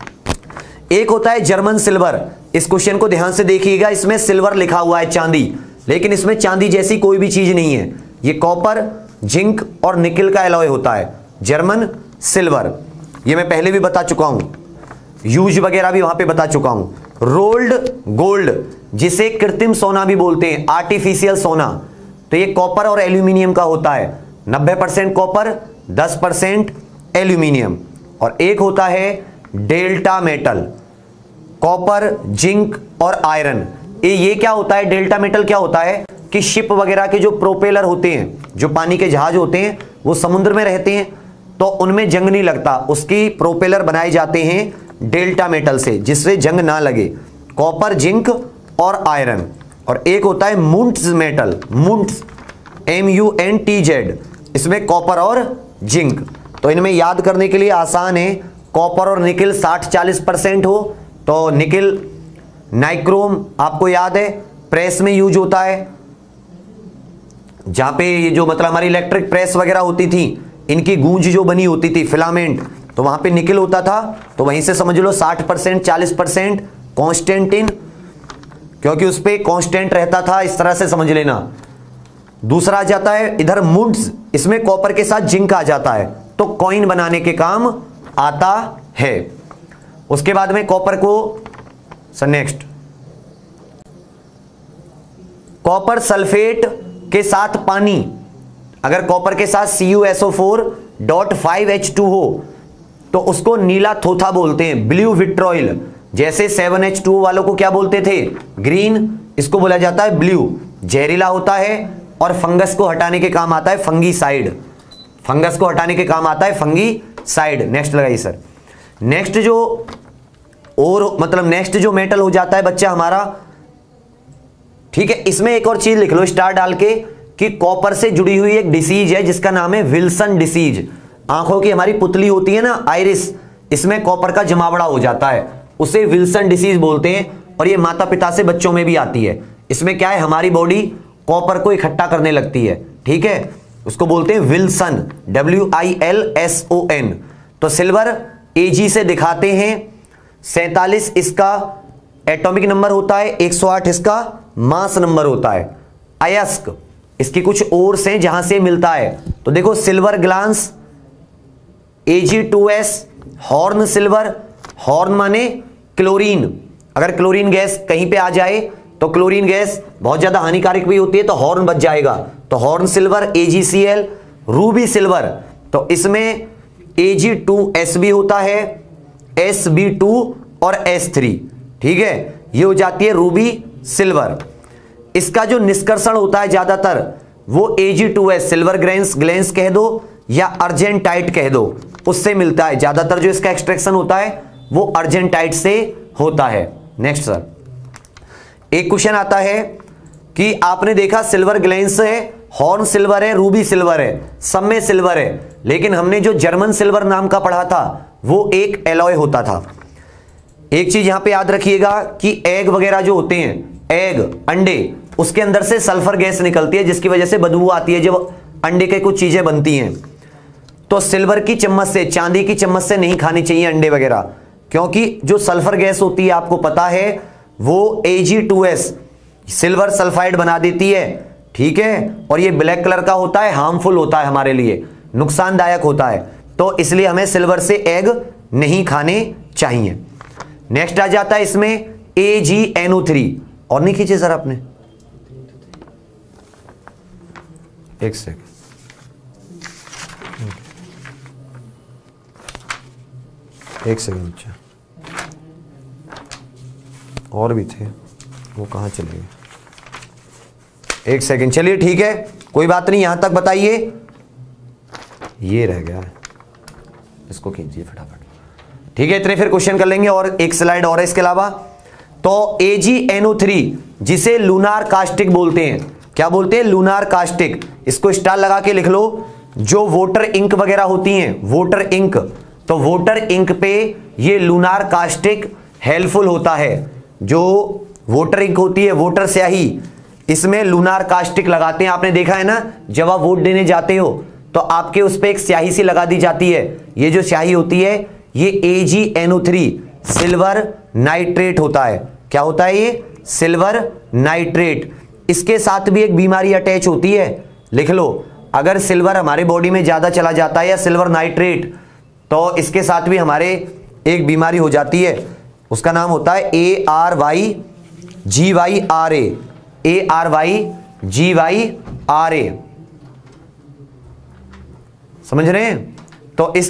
एक होता है जर्मन सिल्वर। इस क्वेश्चन को ध्यान से देखिएगा, इसमें सिल्वर लिखा हुआ है, चांदी, लेकिन इसमें चांदी जैसी कोई भी चीज नहीं है। ये कॉपर, जिंक और निकिल का एलॉय होता है, जर्मन सिल्वर। ये मैं पहले भी बता चुका हूं, यूज वगैरह भी वहां पे बता चुका हूं। रोल्ड गोल्ड, जिसे कृत्रिम सोना भी बोलते हैं, आर्टिफिशियल सोना, तो ये कॉपर और एल्यूमिनियम का होता है। नब्बे परसेंट कॉपर, दस परसेंट एल्यूमिनियम। और एक होता है डेल्टा मेटल, कॉपर, जिंक और आयरन। ये ये क्या होता है? डेल्टा मेटल क्या होता है कि शिप वगैरह के जो प्रोपेलर होते हैं, जो पानी के जहाज होते हैं, वो समुद्र में रहते हैं, तो उनमें जंग नहीं लगता, उसकी प्रोपेलर बनाए जाते हैं डेल्टा मेटल से, जिससे जंग ना लगे। कॉपर, जिंक और आयरन। और एक होता है Muntz metal, Muntz, M U N T Z, इसमें कॉपर और जिंक। तो इनमें याद करने के लिए आसान है, कॉपर और निकिल साठ चालीस परसेंट हो तो निकिल नाइक्रोम आपको याद है प्रेस में यूज होता है, जहां पे ये जो मतलब हमारी इलेक्ट्रिक प्रेस वगैरह होती थी इनकी गूंज जो बनी होती थी फिलामेंट, तो वहां पे निकिल होता था, तो वहीं से समझ लो साठ परसेंट चालीस परसेंट कॉन्स्टेंटिन, क्योंकि उस पे कांस्टेंट रहता था, इस तरह से समझ लेना। दूसरा आ जाता है इधर मुड्स, इसमें कॉपर के साथ जिंक आ जाता है, तो कॉइन बनाने के काम आता है। उसके बाद में कॉपर को सर नेक्स्ट कॉपर सल्फेट के साथ पानी, अगर कॉपर के साथ C U S O four dot five H two हो तो उसको नीला थोथा बोलते हैं, ब्लू विट्रॉयल। जैसे सेवन एच टू वालों को क्या बोलते थे, ग्रीन, इसको बोला जाता है ब्लू। जहरीला होता है और फंगस को हटाने के काम आता है फंगीसाइड, फंगस को हटाने के काम आता है फंगीसाइड। नेक्स्ट लगाइए सर। नेक्स्ट जो और मतलब नेक्स्ट जो मेटल हो जाता है बच्चा हमारा, ठीक है, इसमें एक और चीज लिख लो स्टार डाल के कि कॉपर से जुड़ी हुई एक डिसीज है जिसका नाम है विल्सन डिसीज। आंखों की हमारी पुतली होती है ना आइरिस, इसमें कॉपर का जमावड़ा हो जाता है, उसे विल्सन डिसीज बोलते हैं, और ये माता पिता से बच्चों में भी आती है। इसमें क्या है, हमारी बॉडी कॉपर को इकट्ठा करने लगती है, ठीक है, उसको बोलते हैं Wilson, W I L S O N. तो सिल्वर एजी से दिखाते हैं, सैतालीस इसका एटॉमिक नंबर होता है, एक सौ आठ इसका मास नंबर होता है। अयस्क इसकी कुछ और से जहां से मिलता है, तो देखो silver glance A G two S, horn silver, horn माने क्लोरीन, अगर क्लोरीन गैस कहीं पे आ जाए तो क्लोरीन गैस बहुत ज्यादा हानिकारक भी होती है, तो हॉर्न बच जाएगा, तो horn silver A G C L. Ruby silver, तो इसमें ए जी टू एस भी होता है, एस बी टू और एस थ्री, ठीक है, ये हो जाती है रूबी सिल्वर। इसका जो निष्कर्षण होता है ज्यादातर वो A G two S, silver grains glance कह दो या अर्जेंटाइट कह दो, उससे मिलता है। ज्यादातर जो इसका एक्सट्रैक्शन होता है वो अर्जेंटाइट से होता है। नेक्स्ट सर, एक क्वेश्चन आता है कि आपने देखा सिल्वर ग्लेंस है, हॉर्न सिल्वर है, रूबी सिल्वर है, सब में सिल्वर है, लेकिन हमने जो जर्मन सिल्वर नाम का पढ़ा था वो एक एलॉय होता था। एक चीज यहां पे याद रखिएगा कि एग वगैरह जो होते हैं, एग अंडे, उसके अंदर से सल्फर गैस निकलती है जिसकी वजह से बदबू आती है जब अंडे के कुछ चीजें बनती हैं। तो सिल्वर की चम्मच से, चांदी की चम्मच से नहीं खानी चाहिए अंडे वगैरह, क्योंकि जो सल्फर गैस होती है आपको पता है वो A G two S silver sulphide बना देती है, ठीक है, और ये ब्लैक कलर का होता है, हार्मफुल होता है हमारे लिए, नुकसानदायक होता है, तो इसलिए हमें सिल्वर से एग नहीं खाने चाहिए। नेक्स्ट आ जाता है इसमें A G N O three, और नहीं खींचे सर आपने, एक सेकंड, एक सेकंड बच्चा, और भी थे वो कहां चले गए, एक सेकंड, चलिए ठीक है कोई बात नहीं, यहां तक बताइए, ये रह गया है, इसको खींचिए फटाफट, ठीक है, इतने फिर क्वेश्चन कर लेंगे और एक स्लाइड और है इसके अलावा। तो A G N O three जिसे लूनार कास्टिक बोलते हैं, क्या बोलते हैं, लूनार कास्टिक, इसको स्टार लगा के लिख लो। जो वोटर इंक वगैरह होती हैं, वोटर इंक, तो वोटर इंक पे ये लूनार कास्टिक हेल्पफुल होता है। जो वोटर इंक होती है, वोटर स्याही, इसमें लूनार कास्टिक लगाते हैं, आपने देखा है ना, जब आप वोट देने जाते हो तो आपके उस पर एक स्याही सी लगा दी जाती है, ये जो स्याही होती है ये A G N O three silver nitrate होता है। क्या होता है ये, सिल्वर नाइट्रेट। इसके साथ भी एक बीमारी अटैच होती है, लिख लो, अगर सिल्वर हमारे बॉडी में ज्यादा चला जाता है या सिल्वर नाइट्रेट, तो इसके साथ भी हमारे एक बीमारी हो जाती है, उसका नाम होता है A R Y G Y R A, A R Y G Y R A, समझ रहे हैं। तो इस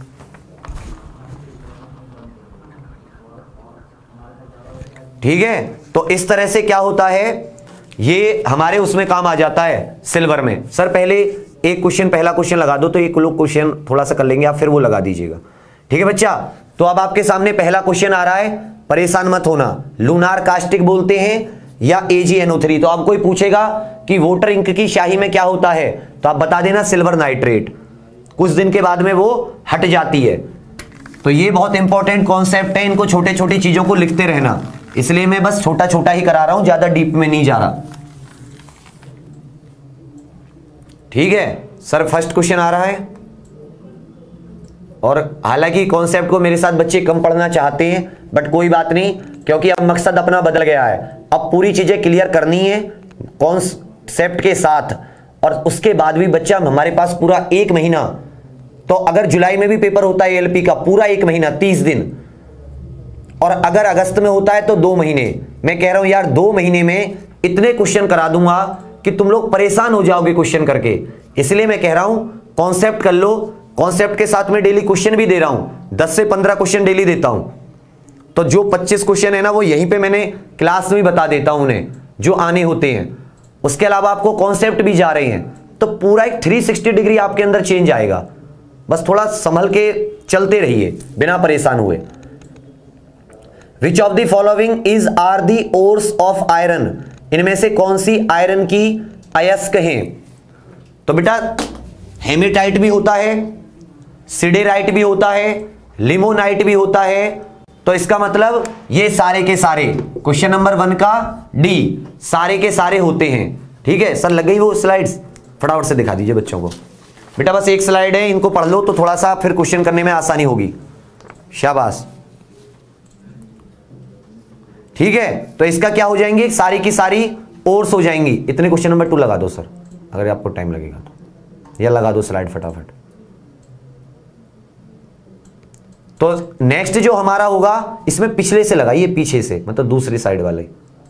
ठीक है, तो इस तरह से क्या होता है, ये हमारे उसमें काम आ जाता है सिल्वर में। सर पहले एक क्वेश्चन, पहला क्वेश्चन लगा दो, तो एक लोग क्वेश्चन थोड़ा सा कर लेंगे आप, फिर वो लगा दीजिएगा, ठीक है बच्चा। तो अब आपके सामने पहला क्वेश्चन आ रहा है, परेशान मत होना, लूनार कास्टिक बोलते हैं या ए जी एन ओ थ्री। तो अब कोई पूछेगा कि वोटर इंक की स्याही में क्या होता है, तो आप बता देना सिल्वर नाइट्रेट, कुछ दिन के बाद में वो हट जाती है। तो ये बहुत इंपॉर्टेंट कॉन्सेप्ट है, इनको छोटे छोटी चीजों को लिखते रहना, इसलिए मैं बस छोटा छोटा ही करा रहा हूं, ज्यादा डीप में नहीं जा रहा। ठीक है सर, फर्स्ट क्वेश्चन आ रहा है, और हालांकि कॉन्सेप्ट को मेरे साथ बच्चे कम पढ़ना चाहते हैं, बट कोई बात नहीं, क्योंकि अब मकसद अपना बदल गया है। अब पूरी चीजें क्लियर करनी है कॉन्सेप्ट के साथ, और उसके बाद भी बच्चा हमारे पास पूरा एक महीना, तो अगर जुलाई में भी पेपर होता है एलपी का पूरा एक महीना तीस दिन, और अगर अगस्त में होता है तो दो महीने, मैं कह रहा हूं यार दो महीने में इतने क्वेश्चन करा दूंगा कि तुम लोग परेशान हो जाओगे क्वेश्चन करके। इसलिए मैं कह रहा हूं कॉन्सेप्ट कर लो, कॉन्सेप्ट के साथ में डेली क्वेश्चन भी दे रहा हूं, दस से पंद्रह क्वेश्चन डेली देता हूं, तो जो पच्चीस क्वेश्चन है ना वो यहीं पे मैंने क्लास में बता देता हूं उन्हें जो आने होते हैं। उसके अलावा आपको कॉन्सेप्ट भी जा रहे हैं, तो पूरा एक थ्री सिक्सटी डिग्री आपके अंदर चेंज आएगा। बस थोड़ा संभल के चलते रहिए बिना परेशान हुए। Which of the following is are the ores of iron, इनमें से कौन सी आयरन की अयस्क हैं? तो बेटा हेमेटाइट भी होता है, सिडेराइट भी होता है, लिमोनाइट भी होता है, तो इसका मतलब ये सारे के सारे, क्वेश्चन नंबर वन का डी, सारे के सारे होते हैं। ठीक है सर, लग गई वो स्लाइड्स? फटाफट से दिखा दीजिए बच्चों को। बेटा बस एक स्लाइड है, इनको पढ़ लो तो थोड़ा सा फिर क्वेश्चन करने में आसानी होगी। शाबाश। ठीक है, तो इसका क्या हो जाएंगे, सारी की सारी ओर्स हो जाएंगी। इतने क्वेश्चन नंबर टू लगा दो सर, अगर आपको टाइम लगेगा तो, या लगा दो स्लाइड फटाफट। तो नेक्स्ट जो हमारा होगा, इसमें पिछले से लगाइए, पीछे से, मतलब दूसरी साइड वाले,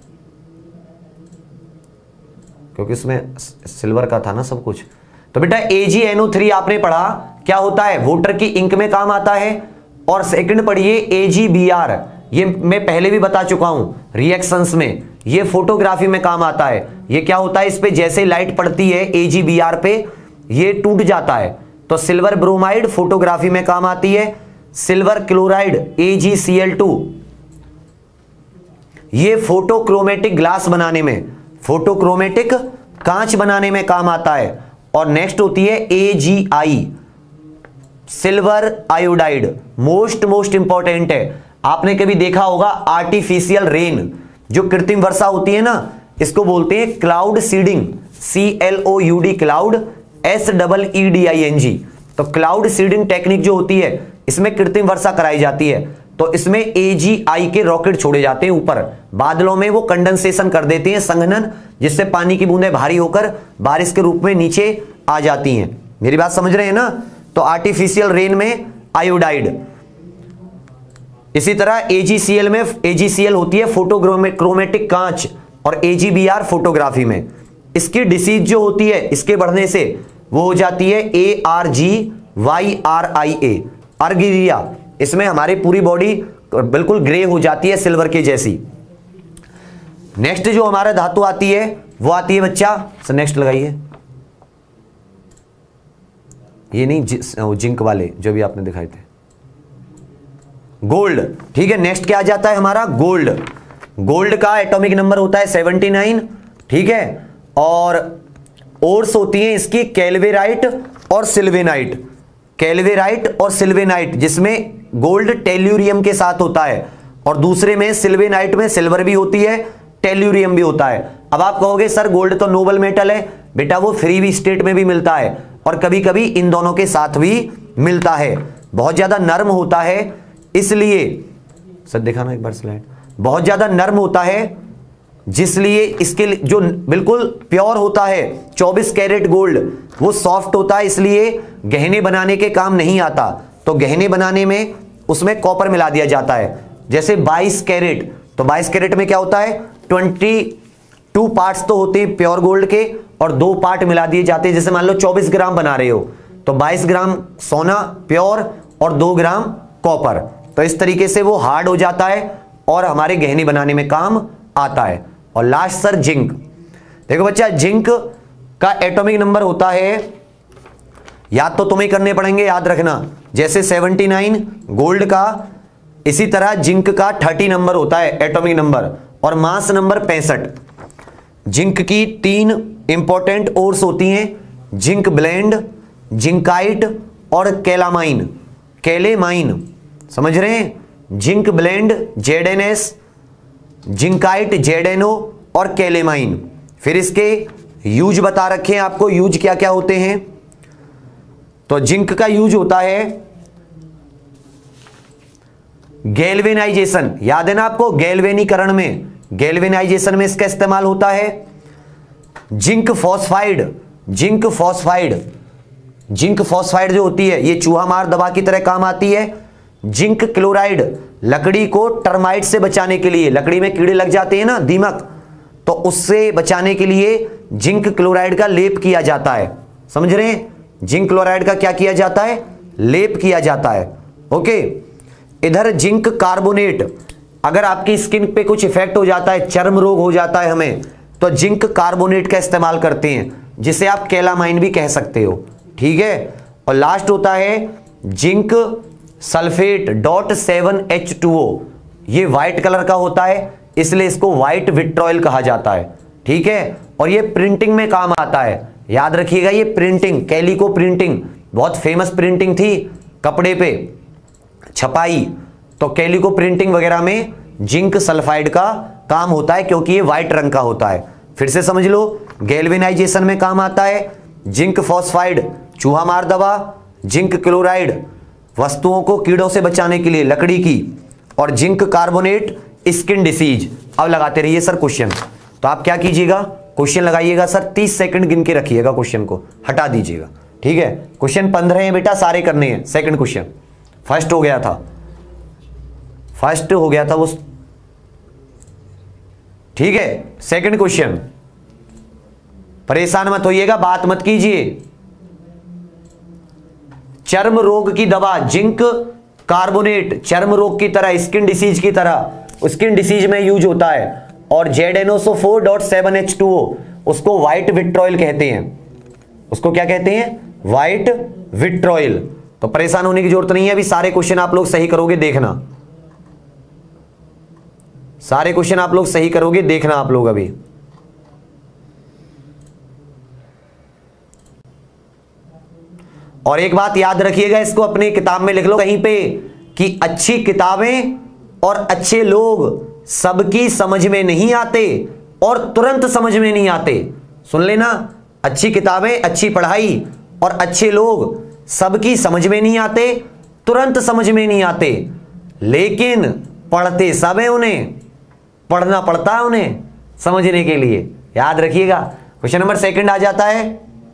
क्योंकि इसमें सिल्वर का था ना सब कुछ। तो बेटा ए जी एन ओ थ्री आपने पढ़ा, क्या होता है, वोटर की इंक में काम आता है। और सेकंड पढ़िए ए जी बी आर, ये मैं पहले भी बता चुका हूं रिएक्शंस में, ये फोटोग्राफी में काम आता है। ये क्या होता है, इस पे जैसे लाइट पड़ती है ए जी बी आर पे ये टूट जाता है। तो सिल्वर ब्रोमाइड फोटोग्राफी में काम आती है। Silver chloride A G C L two, ये फोटोक्रोमेटिक ग्लास बनाने में, फोटोक्रोमेटिक कांच बनाने में काम आता है। और नेक्स्ट होती है A G I, silver iodide, most most important है। आपने कभी देखा होगा आर्टिफिशियल रेन, जो कृत्रिम वर्षा होती है ना, इसको बोलते हैं cloud seeding, C L O U D, cloud, S double E D I N G. तो क्लाउड सीडिंग टेक्निक जो होती है, इसमें कृत्रिम वर्षा कराई जाती है। तो इसमें ए जी आई के रॉकेट छोड़े जाते हैं ऊपर बादलों में, वो कंडेंसेशन कर देते हैं, संघनन, जिससे पानी की बूंदें भारी होकर बारिश के रूप में नीचे आ जाती हैं। मेरी बात समझ रहे हैं ना? तो आर्टिफिशियल रेन में आयोडाइड, इसी तरह ए जी सी एल में ए जी सी एल होती है फोटोक्रोमेटिक कांच, और A G B R photography में। इसकी डिसीज जो होती है इसके बढ़ने से वो हो जाती है A R G Y R I A, argyria. इसमें हमारी पूरी बॉडी बिल्कुल ग्रे हो जाती है सिल्वर के जैसी। नेक्स्ट जो हमारा धातु आती है वो आती है बच्चा, सर नेक्स्ट लगाइए, ये नहीं जि, जिंक वाले जो भी आपने दिखाए थे, गोल्ड। ठीक है, नेक्स्ट क्या आ जाता है हमारा, गोल्ड। गोल्ड का एटॉमिक नंबर होता है सेवेंटी नाइन। ठीक है, और ओर्स होती है इसकी कैल्वेराइट और सिल्वेनाइट, कैल्वेराइट और सिल्वेनाइट, जिसमें गोल्ड टेल्यूरियम के साथ होता है, और दूसरे में सिल्वेनाइट में सिल्वर भी होती है, टेल्यूरियम भी होता है। अब आप कहोगे सर गोल्ड तो नोबल मेटल है, बेटा वो फ्री भी स्टेट में भी मिलता है, और कभी कभी इन दोनों के साथ भी मिलता है। बहुत ज्यादा नर्म होता है, इसलिए सर दिखाना एक बार स्लाइड, बहुत ज्यादा नर्म होता है, जिसलिए इसके जो बिल्कुल प्योर होता है चौबीस कैरेट गोल्ड, वो सॉफ्ट होता है, इसलिए गहने बनाने के काम नहीं आता। तो गहने बनाने में उसमें कॉपर मिला दिया जाता है। जैसे बाईस कैरेट, तो बाईस कैरेट में क्या होता है, बाईस पार्ट्स तो होते हैं प्योर गोल्ड के, और दो पार्ट मिला दिए जाते हैं। जैसे मान लो चौबीस ग्राम बना रहे हो, तो बाईस ग्राम सोना प्योर और दो ग्राम कॉपर। तो इस तरीके से वो हार्ड हो जाता है और हमारे गहने बनाने में काम आता है। और लास्ट सर जिंक। देखो बच्चा, जिंक का एटॉमिक नंबर होता है, याद तो तुम्हें करने पड़ेंगे, याद रखना, जैसे सेवेंटी नाइन गोल्ड का, इसी तरह जिंक का थर्टी नंबर होता है एटॉमिक नंबर, और मास नंबर पैंसठ। जिंक की तीन इंपॉर्टेंट ओर्स होती हैं, जिंक ब्लेंड, जिंकाइट और कैलामाइन, कैलेमाइन, समझ रहे हैं? Zinc blende Z N S, zincite Z N O और कैलेमाइन। फिर इसके यूज बता रखे हैं आपको, यूज क्या क्या होते हैं। तो जिंक का यूज होता है गैल्वेनाइजेशन, याद है ना आपको, गैल्वेनीकरण में, गैल्वेनाइजेशन में इसका इस्तेमाल होता है। Zinc phosphide, zinc phosphide, zinc phosphide जो होती है ये चूहा मार दवा की तरह काम आती है। जिंक क्लोराइड, लकड़ी को टर्माइट से बचाने के लिए, लकड़ी में कीड़े लग जाते हैं ना, दीमक, तो उससे बचाने के लिए जिंक क्लोराइड का लेप किया जाता है। समझ रहे हैं? जिंक क्लोराइड का क्या किया जाता है? लेप किया जाता है। ओके। इधर जिंक कार्बोनेट, अगर आपकी स्किन पे कुछ इफेक्ट हो जाता है, चर्म रोग हो जाता है हमें, तो जिंक कार्बोनेट का इस्तेमाल करते हैं, जिसे आप कैलामाइन भी कह सकते हो। ठीक है। और लास्ट होता है zinc sulphate dot seven H two O, ये व्हाइट कलर का होता है, इसलिए इसको व्हाइट विट्रॉयल कहा जाता है। ठीक है। और ये प्रिंटिंग में काम आता है, याद रखिएगा, ये प्रिंटिंग, कैलिको प्रिंटिंग बहुत फेमस प्रिंटिंग थी, कपड़े पे छपाई, तो कैलिको प्रिंटिंग वगैरह में जिंक सल्फाइड का काम होता है, क्योंकि ये व्हाइट रंग का होता है। फिर से समझ लो, गैल्वेनाइजेशन में काम आता है, जिंक फॉस्फाइड चूहा मार दवा, जिंक क्लोराइड वस्तुओं को कीड़ों से बचाने के लिए लकड़ी की, और जिंक कार्बोनेट स्किन डिसीज। अब लगाते रहिए सर क्वेश्चन। तो आप क्या कीजिएगा, क्वेश्चन लगाइएगा सर, तीस सेकंड गिन के रखिएगा, क्वेश्चन को हटा दीजिएगा। ठीक है। क्वेश्चन पंद्रह हैं बेटा, सारे करने हैं। सेकंड क्वेश्चन फर्स्ट हो गया था, फर्स्ट हो गया था वो, ठीक है। सेकंड क्वेश्चन, परेशान मत होइएगा, बात मत कीजिए। चर्म रोग की दवा जिंक कार्बोनेट, चर्म रोग की तरह, स्किन डिसीज की तरह, स्किन डिसीज में यूज होता है। और Z N O four dot seven H two O, उसको व्हाइट विट्रॉयल कहते हैं, उसको क्या कहते हैं? White vitriol. तो परेशान होने की जरूरत नहीं है, अभी सारे क्वेश्चन आप लोग सही करोगे, देखना, सारे क्वेश्चन आप लोग सही करोगे, देखना आप लोग अभी। और एक बात याद रखिएगा, इसको अपनी किताब में लिख लो कहीं पे, कि अच्छी किताबें और अच्छे लोग सबकी समझ में नहीं आते और तुरंत समझ में नहीं आते। सुन लेना, अच्छी किताबें, अच्छी पढ़ाई और अच्छे लोग सबकी समझ में नहीं आते, तुरंत समझ में नहीं आते, लेकिन पढ़ते सब है, उन्हें पढ़ना पड़ता है उन्हें समझने के लिए। याद रखिएगा। क्वेश्चन नंबर सेकंड आ जाता है,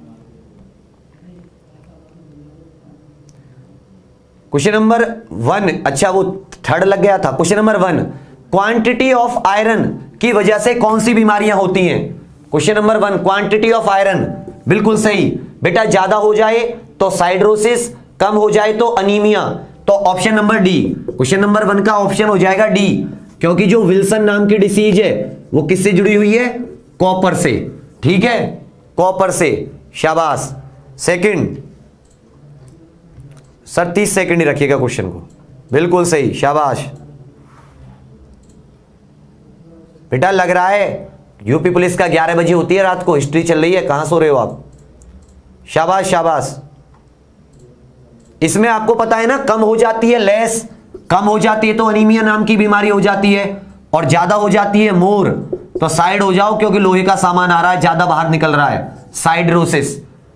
क्वेश्चन नंबर वन, अच्छा वो थर्ड लग गया था। Question number one, quantity of iron की वजह से कौन सी बीमारियां होती हैं? Question number one, quantity of iron, बिल्कुल सही बेटा, ज्यादा हो जाए तो साइड्रोसिस, कम हो जाए तो अनीमिया, तो option number D, question number one का ऑप्शन हो जाएगा डी, क्योंकि जो विल्सन नाम की डिसीज है वो किससे जुड़ी हुई है? कॉपर से। ठीक है, कॉपर से, शाबाश। सेकंड सर तीस सेकंड ही रखिएगा क्वेश्चन को, बिल्कुल सही, शाबाश बेटा। लग रहा है यूपी पुलिस का ग्यारह बजे होती है रात को, हिस्ट्री चल रही है, कहां सो रहे हो आप? शाबाश शाबाश। इसमें आपको पता है ना, कम हो जाती है लेस, कम हो जाती है तो अनीमिया नाम की बीमारी हो जाती है, और ज्यादा हो जाती है मोर, तो साइड हो जाओ क्योंकि लोहे का सामान आ रहा है, ज्यादा बाहर निकल रहा है, साइड्रोसिस।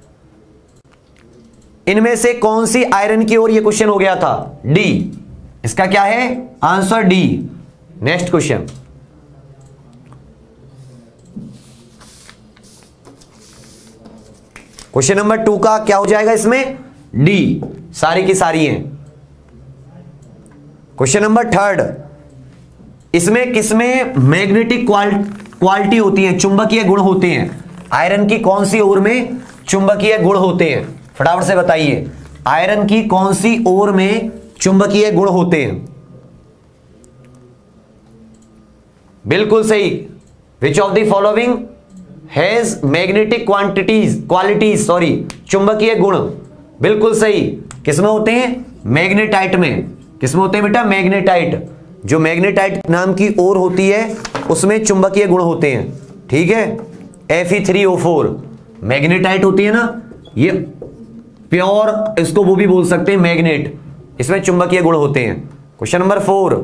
इनमें से कौन सी आयरन की ओर ये क्वेश्चन हो गया था? डी। इसका क्या है answer? D. Next question, question number two का क्या हो जाएगा इसमें? डी, सारी की सारी हैं। क्वेश्चन नंबर थर्ड, इसमें किसमें मैग्नेटिक क्वालिटी होती है, चुंबकीय गुण होते हैं? आयरन की कौन सी ओर में चुंबकीय गुण होते हैं? फटाफट से बताइए, आयरन की कौन सी ओर में चुंबकीय गुण होते हैं? बिल्कुल सही, which of the following has magnetic quantities qualities sorry चुंबकीय गुण, बिल्कुल सही। किसमें होते हैं? मैग्नेटाइट में। किसमें होते हैं बेटा? मैग्नेटाइट। जो मैग्नेटाइट नाम की ओर होती है उसमें चुंबकीय गुण होते हैं। ठीक है, F E three O four magnetite होती है ना, ये प्योर, इसको वो भी बोल सकते हैं मैग्नेट, इसमें चुंबकीय गुण होते हैं। क्वेश्चन नंबर फोर,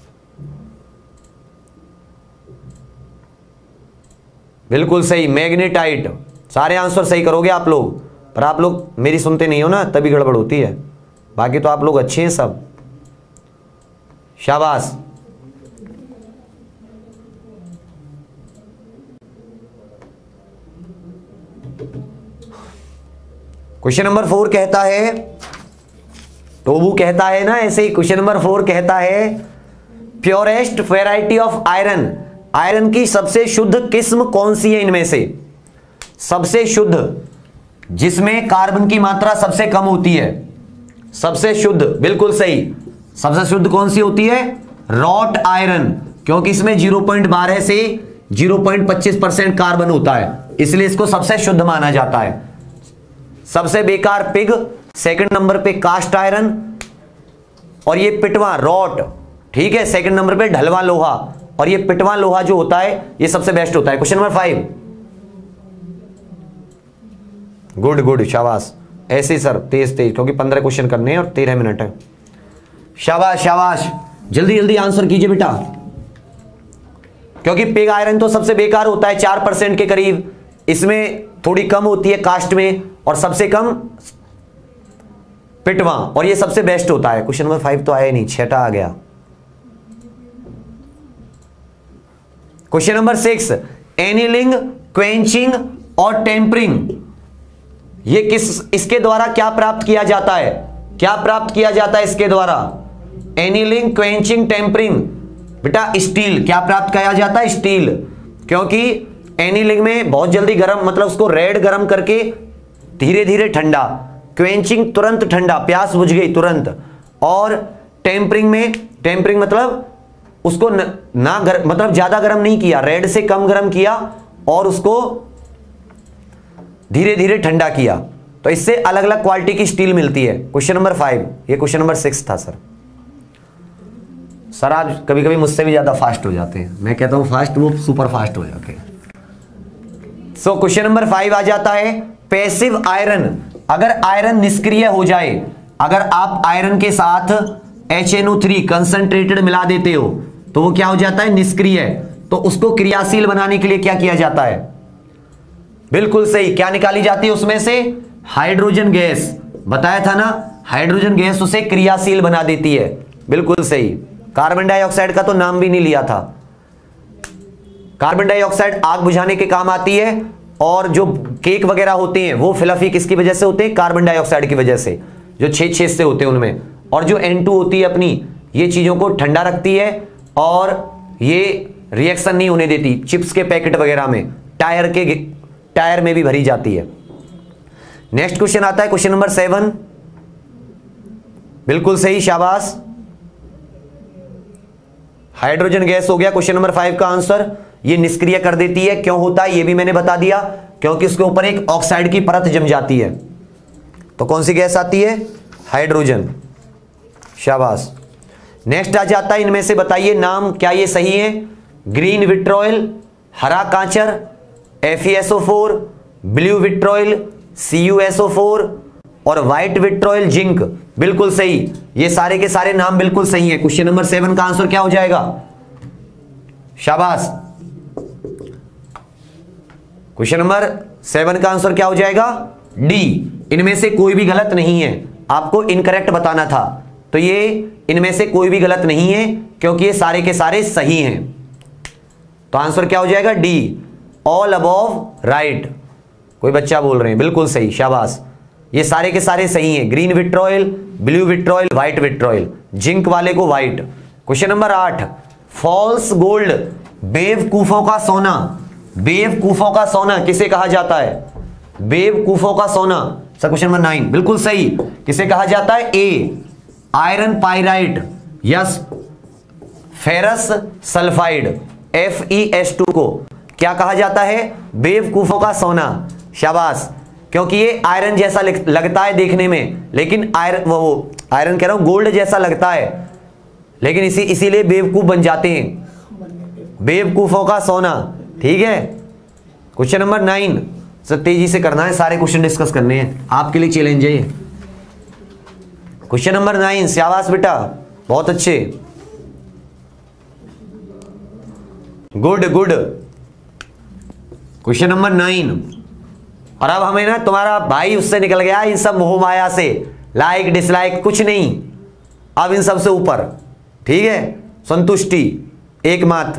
बिल्कुल सही, मैग्नेटाइट। सारे आंसर सही करोगे आप लोग, पर आप लोग मेरी सुनते नहीं हो ना, तभी गड़बड़ होती है। बाकी तो आप लोग अच्छे हैं सब, शाबाश। क्वेश्चन नंबर फोर कहता है, टोबू कहता है ना ऐसे ही, क्वेश्चन नंबर फोर कहता है purest variety of iron, iron की सबसे शुद्ध किस्म कौन सी है इनमें से? सबसे शुद्ध, जिसमें कार्बन की मात्रा सबसे कम होती है, सबसे शुद्ध, बिल्कुल सही। सबसे शुद्ध कौन सी होती है? रॉट आयरन, क्योंकि इसमें ज़ीरो पॉइंट बारह से ज़ीरो पॉइंट पच्चीस परसेंट कार्बन होता है, इसलिए इसको सबसे शुद्ध माना जाता है। सबसे बेकार पिग, सेकंड नंबर पे कास्ट आयरन, और ये पिटवा रॉट, ठीक है, सेकंड नंबर पे ढलवा लोहा, और ये पिटवा लोहा जो होता है ये सबसे बेस्ट होता है। Question number five, good good, शाबाश। ऐसे सर तेज तेज, क्योंकि पंद्रह क्वेश्चन करने हैं और तेरह मिनट है। शाबाश शाबाश, जल्दी जल्दी आंसर कीजिए बेटा, क्योंकि पिग आयरन तो सबसे बेकार होता है, चार परसेंट के करीब, इसमें थोड़ी कम होती है कास्ट में, और सबसे कम पिटवा, और ये सबसे बेस्ट होता है। क्वेश्चन नंबर फाइव तो आया नहीं, छठा आ गया। Question number six, annealing, quenching और टेम्परिंग, ये किस, इसके द्वारा क्या प्राप्त किया जाता है? क्या प्राप्त किया जाता है इसके द्वारा? एनीलिंग, क्वेंचिंग, टेम्परिंग, बेटा स्टील। क्या प्राप्त किया जाता है? स्टील, क्योंकि एनीलिंग में बहुत जल्दी गर्म, मतलब उसको रेड गर्म करके धीरे धीरे ठंडा, क्वेंचिंग तुरंत ठंडा, प्यास बुझ गई तुरंत, और टेम्परिंग में, टेम्परिंग मतलब उसको न, ना गर, मतलब ज्यादा गर्म नहीं किया, रेड से कम गर्म किया और उसको धीरे धीरे ठंडा किया, तो इससे अलग अलग क्वालिटी की स्टील मिलती है। क्वेश्चन नंबर फाइव, ये क्वेश्चन नंबर सिक्स था सर। सर आज कभी कभी मुझसे भी ज्यादा फास्ट हो जाते हैं, मैं कहता हूं फास्ट, वो सुपर फास्ट हो जाते हैं। सो क्वेश्चन नंबर फाइव आ जाता है पैसिव आयरन। अगर आयरन निष्क्रिय हो जाए, अगर आप आयरन के साथ H N O three concentrated मिला देते हो तो वो क्या हो जाता है? निष्क्रिय। तो उसको क्रियाशील बनाने के लिए क्या किया जाता है? बिल्कुल सही, क्या निकाली जाती है उसमें से? Hydrogen gas. बताया था ना, हाइड्रोजन गैस उसे क्रियाशील बना देती है, बिल्कुल सही। कार्बन डाइऑक्साइड का तो नाम भी नहीं लिया था। कार्बन डाइऑक्साइड आग बुझाने के काम आती है, और जो केक वगैरह होते हैं वो फ्लफी किसकी वजह से होते हैं? कार्बन डाइऑक्साइड की वजह से, जो छेद छेद से होते हैं उनमें। और जो एन टू होती है अपनी, ये चीजों को ठंडा रखती है और ये रिएक्शन नहीं होने देती। चिप्स के पैकेट वगैरह में, टायर के टायर में भी भरी जाती है। नेक्स्ट क्वेश्चन आता है क्वेश्चन नंबर सेवन, बिल्कुल सही, शाबाश। हाइड्रोजन गैस हो गया क्वेश्चन नंबर फाइव का आंसर। ये निष्क्रिय कर देती है, क्यों होता है ये भी मैंने बता दिया, क्योंकि उसके ऊपर एक ऑक्साइड की परत जम जाती है। तो कौन सी गैस आती है? हाइड्रोजन, शाबाश। नेक्स्ट आ जाता है, इनमें से बताइए नाम, क्या ये सही है? ग्रीन विट्रॉयल, हरा कांचर, F E S O four, blue vitriol, C U S O four और व्हाइट विट्रॉयल जिंक। बिल्कुल सही, ये सारे के सारे नाम बिल्कुल सही हैं। क्वेश्चन नंबर सेवन का आंसर क्या हो जाएगा? शाबाश। क्वेश्चन नंबर सेवन का आंसर क्या हो जाएगा? डी। इनमें से कोई भी गलत नहीं है, आपको इनकरेक्ट बताना था, तो ये इनमें से कोई भी गलत नहीं है क्योंकि ये सारे के सारे सही हैं। तो आंसर क्या हो जाएगा? D, all above right. कोई बच्चा बोल रहे हैं, बिल्कुल सही, शाबाश। ये सारे के सारे सही हैं, green vitriol, blue vitriol, white vitriol, zinc वाले को व्हाइट। क्वेश्चन नंबर आठ, फॉल्स गोल्ड, बेवकूफों का सोना। बेवकूफों का सोना किसे कहा जाता है? बेवकूफों का सोना। सर क्वेश्चन नंबर नाइन, बिल्कुल सही, किसे कहा जाता है? A, iron pyrite, yes, ferrous sulphide, F E S two को क्या कहा जाता है? बेवकूफों का सोना, शाबाश। क्योंकि ये आयरन जैसा लगता है देखने में, लेकिन आयरन वो आयरन कह रहा हूं गोल्ड जैसा लगता है, लेकिन इसी इसीलिए बेवकूफ बन जाते हैं। बेवकूफों का सोना, ठीक है। क्वेश्चन नंबर नाइन, सर तेजी से करना है, सारे क्वेश्चन डिस्कस करने हैं, आपके लिए चैलेंज है ये। क्वेश्चन नंबर नाइन, शाबाश बेटा, बहुत अच्छे, good good. Question number nine. और अब हमें ना तुम्हारा भाई उससे निकल गया इन सब मोह माया से, लाइक डिसलाइक कुछ नहीं, अब इन सब से ऊपर, ठीक है, संतुष्टि एकमात्र।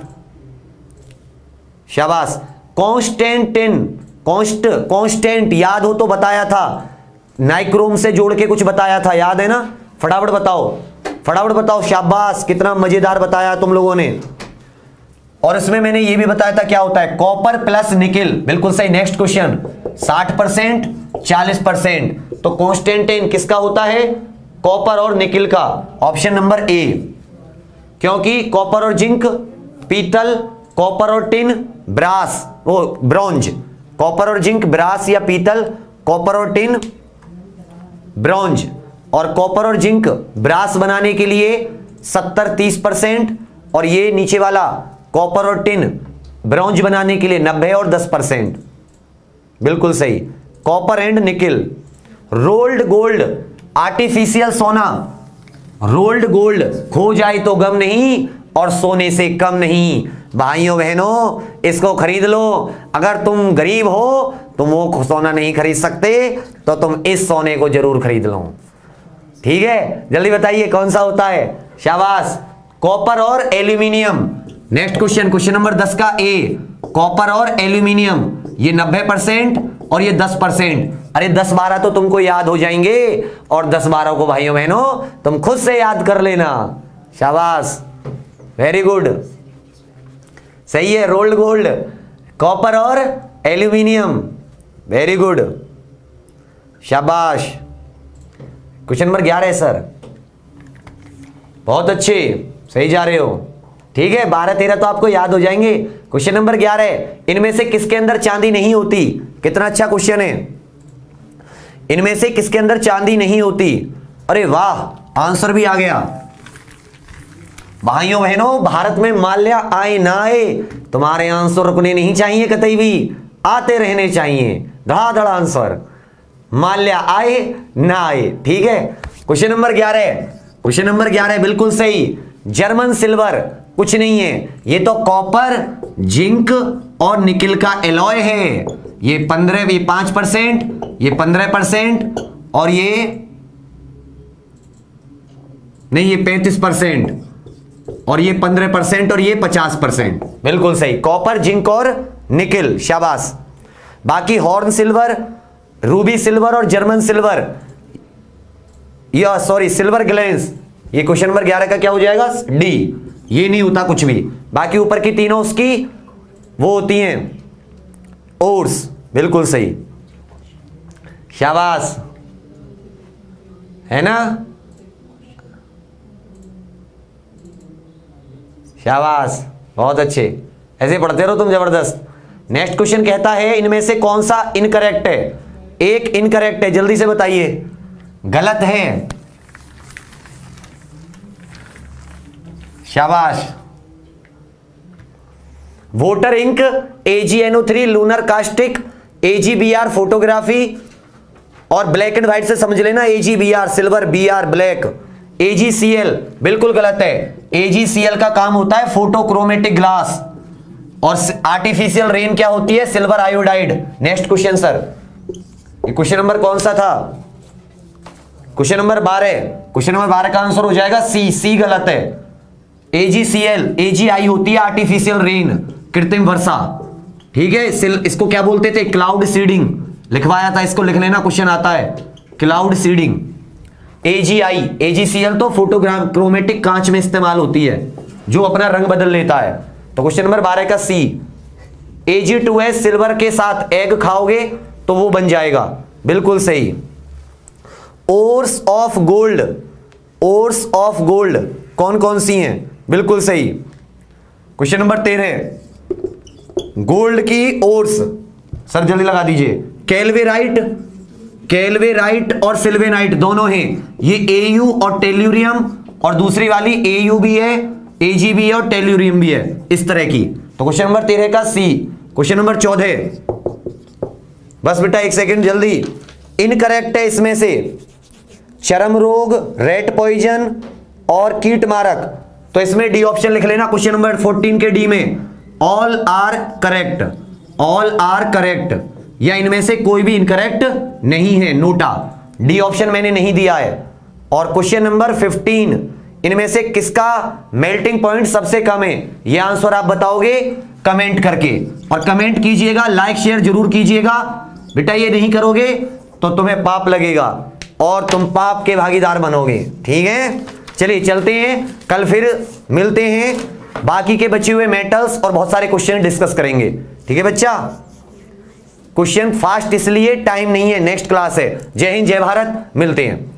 शाबाश। कॉन्स्टेंटिन, कॉन्स्ट कॉन्स्टेंट याद हो तो बताया था, नाइक्रोम से जोड़ के कुछ बताया था, याद है ना? फटाफट बताओ, फटाफट बताओ। शाबाश, कितना मजेदार बताया तुम लोगों ने। और इसमें मैंने ये भी बताया था क्या होता है, कॉपर प्लस निकिल। बिल्कुल सही। नेक्स्ट क्वेश्चन, साठ परसेंट चालीस परसेंट। तो कॉन्स्टेंटिन किसका होता है? कॉपर और निकिल का। ऑप्शन नंबर ए, क्योंकि कॉपर और जिंक पीतल, कॉपर और टिन ब्रास, वो ब्रॉन्ज, कॉपर और जिंक ब्रास या पीतल, कॉपर और टिन ब्रॉन्ज। और कॉपर और जिंक ब्रास बनाने के लिए सत्तर तीस परसेंट, और ये नीचे वाला कॉपर और टिन ब्रॉन्ज बनाने के लिए नब्बे और दस परसेंट। बिल्कुल सही। Copper and nickel. Rolled gold, artificial सोना। रोल्ड गोल्ड खो जाए तो गम नहीं, और सोने से कम नहीं। भाइयों बहनों, इसको खरीद लो। अगर तुम गरीब हो, तुम वो सोना नहीं खरीद सकते, तो तुम इस सोने को जरूर खरीद लो। ठीक है, जल्दी बताइए कौन सा होता है? शाबाश। कॉपर और aluminium. Next question, question number दस का ए, कॉपर और एल्यूमिनियम, ये नब्बे परसेंट और ये दस परसेंट। अरे दस बारह तो तुमको याद हो जाएंगे, और दस बारह को भाइयों बहनों तुम खुद से याद कर लेना। शाबाश, वेरी गुड, सही है। रोल्ड गोल्ड, कॉपर और एल्यूमिनियम, वेरी गुड, शाबाश। क्वेश्चन नंबर ग्यारह है सर, बहुत अच्छे, सही जा रहे हो। ठीक है, बारह तेरह तो आपको याद हो जाएंगे। क्वेश्चन नंबर ग्यारह, इनमें से किसके अंदर चांदी नहीं होती? कितना अच्छा क्वेश्चन है। इनमें से किसके अंदर चांदी नहीं होती? अरे वाह, आंसर भी आ गया। भाइयों बहनों, भारत में माल्या आए ना आए, तुम्हारे आंसर रुकने नहीं चाहिए, कतई भी आते रहने चाहिए। धड़ाधड़ आंसर, माल्या आए ना आए। ठीक है, क्वेश्चन नंबर ग्यारह, क्वेश्चन नंबर ग्यारह बिल्कुल सही। जर्मन सिल्वर कुछ नहीं है, ये तो कॉपर, जिंक और निकिल का एलॉय है। ये पंद्रह, ये पांच परसेंट, ये पंद्रह परसेंट, और ये नहीं, ये पैंतीस परसेंट, और ये पंद्रह परसेंट, और ये पचास परसेंट। बिल्कुल सही, कॉपर, जिंक और निकिल। शाबाश। बाकी हॉर्न सिल्वर, रूबी सिल्वर और जर्मन सिल्वर, या सॉरी सिल्वर ग्लेंस, ये क्वेश्चन नंबर ग्यारह का क्या हो जाएगा? डी। ये नहीं होता कुछ भी। बाकी ऊपर की तीनों उसकी वो होती हैं ओर्स। बिल्कुल सही, शाबाश, है ना? शाबाश, बहुत अच्छे, ऐसे पढ़ते रहो तुम, जबरदस्त। नेक्स्ट क्वेश्चन कहता है इनमें से कौन सा इनकरेक्ट है? एक इनकरेक्ट है, जल्दी से बताइए। गलत है। शाबाश। Voter ink, A G N O three lunar caustic, A G B R photography, और ब्लैक एंड व्हाइट से समझ लेना, A G B R silver, B R black. A G C L बिल्कुल गलत है। ए जी सी एल का काम होता है फोटोक्रोमेटिक ग्लास, और आर्टिफिशियल रेन क्या होती है? Silver iodide. Next question sir, ये क्वेश्चन नंबर कौन सा था? क्वेश्चन नंबर बारह। क्वेश्चन नंबर बारह का आंसर हो जाएगा सी। सी गलत है। A G C L, A G आई होती है आर्टिफिशियल रेन, कृत्रिम वर्षा। ठीक है, इसको क्या बोलते थे? Cloud seeding. लिखवाया था, इसको लिख लेना, क्वेश्चन आता है, cloud seeding. A G I, A G C L तो फोटोग्राफ क्रोमेटिक कांच में इस्तेमाल होती है, जो अपना रंग बदल लेता है। तो क्वेश्चन नंबर बारह का C. A G two S silver के साथ एग खाओगे तो वो बन जाएगा। बिल्कुल सही। Ores of gold, ores of gold कौन कौन सी हैं? बिल्कुल सही। क्वेश्चन नंबर तेरह, गोल्ड की ओर्स, सर जल्दी लगा दीजिए। कैल्वेराइट, कैल्वेराइट और सिल्वेनाइट दोनों हैं। ये एयू और टेल्यूरियम, और दूसरी वाली एयू भी है, एजी भी है, और टेल्यूरियम भी है, इस तरह की। तो क्वेश्चन नंबर तेरह का सी। क्वेश्चन नंबर चौदह, बस बेटा एक सेकंड जल्दी, इनकरेक्ट है इसमें से। चर्म रोग, रेट पॉइजन, और कीटमारक, तो इसमें डी ऑप्शन लिख लेना क्वेश्चन नंबर फोर्टीन के डी में, all are correct, all are correct, या इनमें से कोई भी इनकरेक्ट नहीं है, नोटा, डी ऑप्शन मैंने नहीं दिया है। और क्वेश्चन नंबर फिफ्टीन, इनमें से किसका मेल्टिंग पॉइंट सबसे कम है, यह आंसर आप बताओगे कमेंट करके, और कमेंट कीजिएगा, लाइक शेयर जरूर कीजिएगा बेटा, ये नहीं करोगे तो तुम्हें पाप लगेगा और तुम पाप के भागीदार बनोगे, ठीक है। चलिए चलते हैं, कल फिर मिलते हैं, बाकी के बचे हुए मेटल्स और बहुत सारे क्वेश्चन डिस्कस करेंगे, ठीक है बच्चा। क्वेश्चन फास्ट इसलिए टाइम नहीं है, नेक्स्ट क्लास है। जय हिंद जय भारत, मिलते हैं।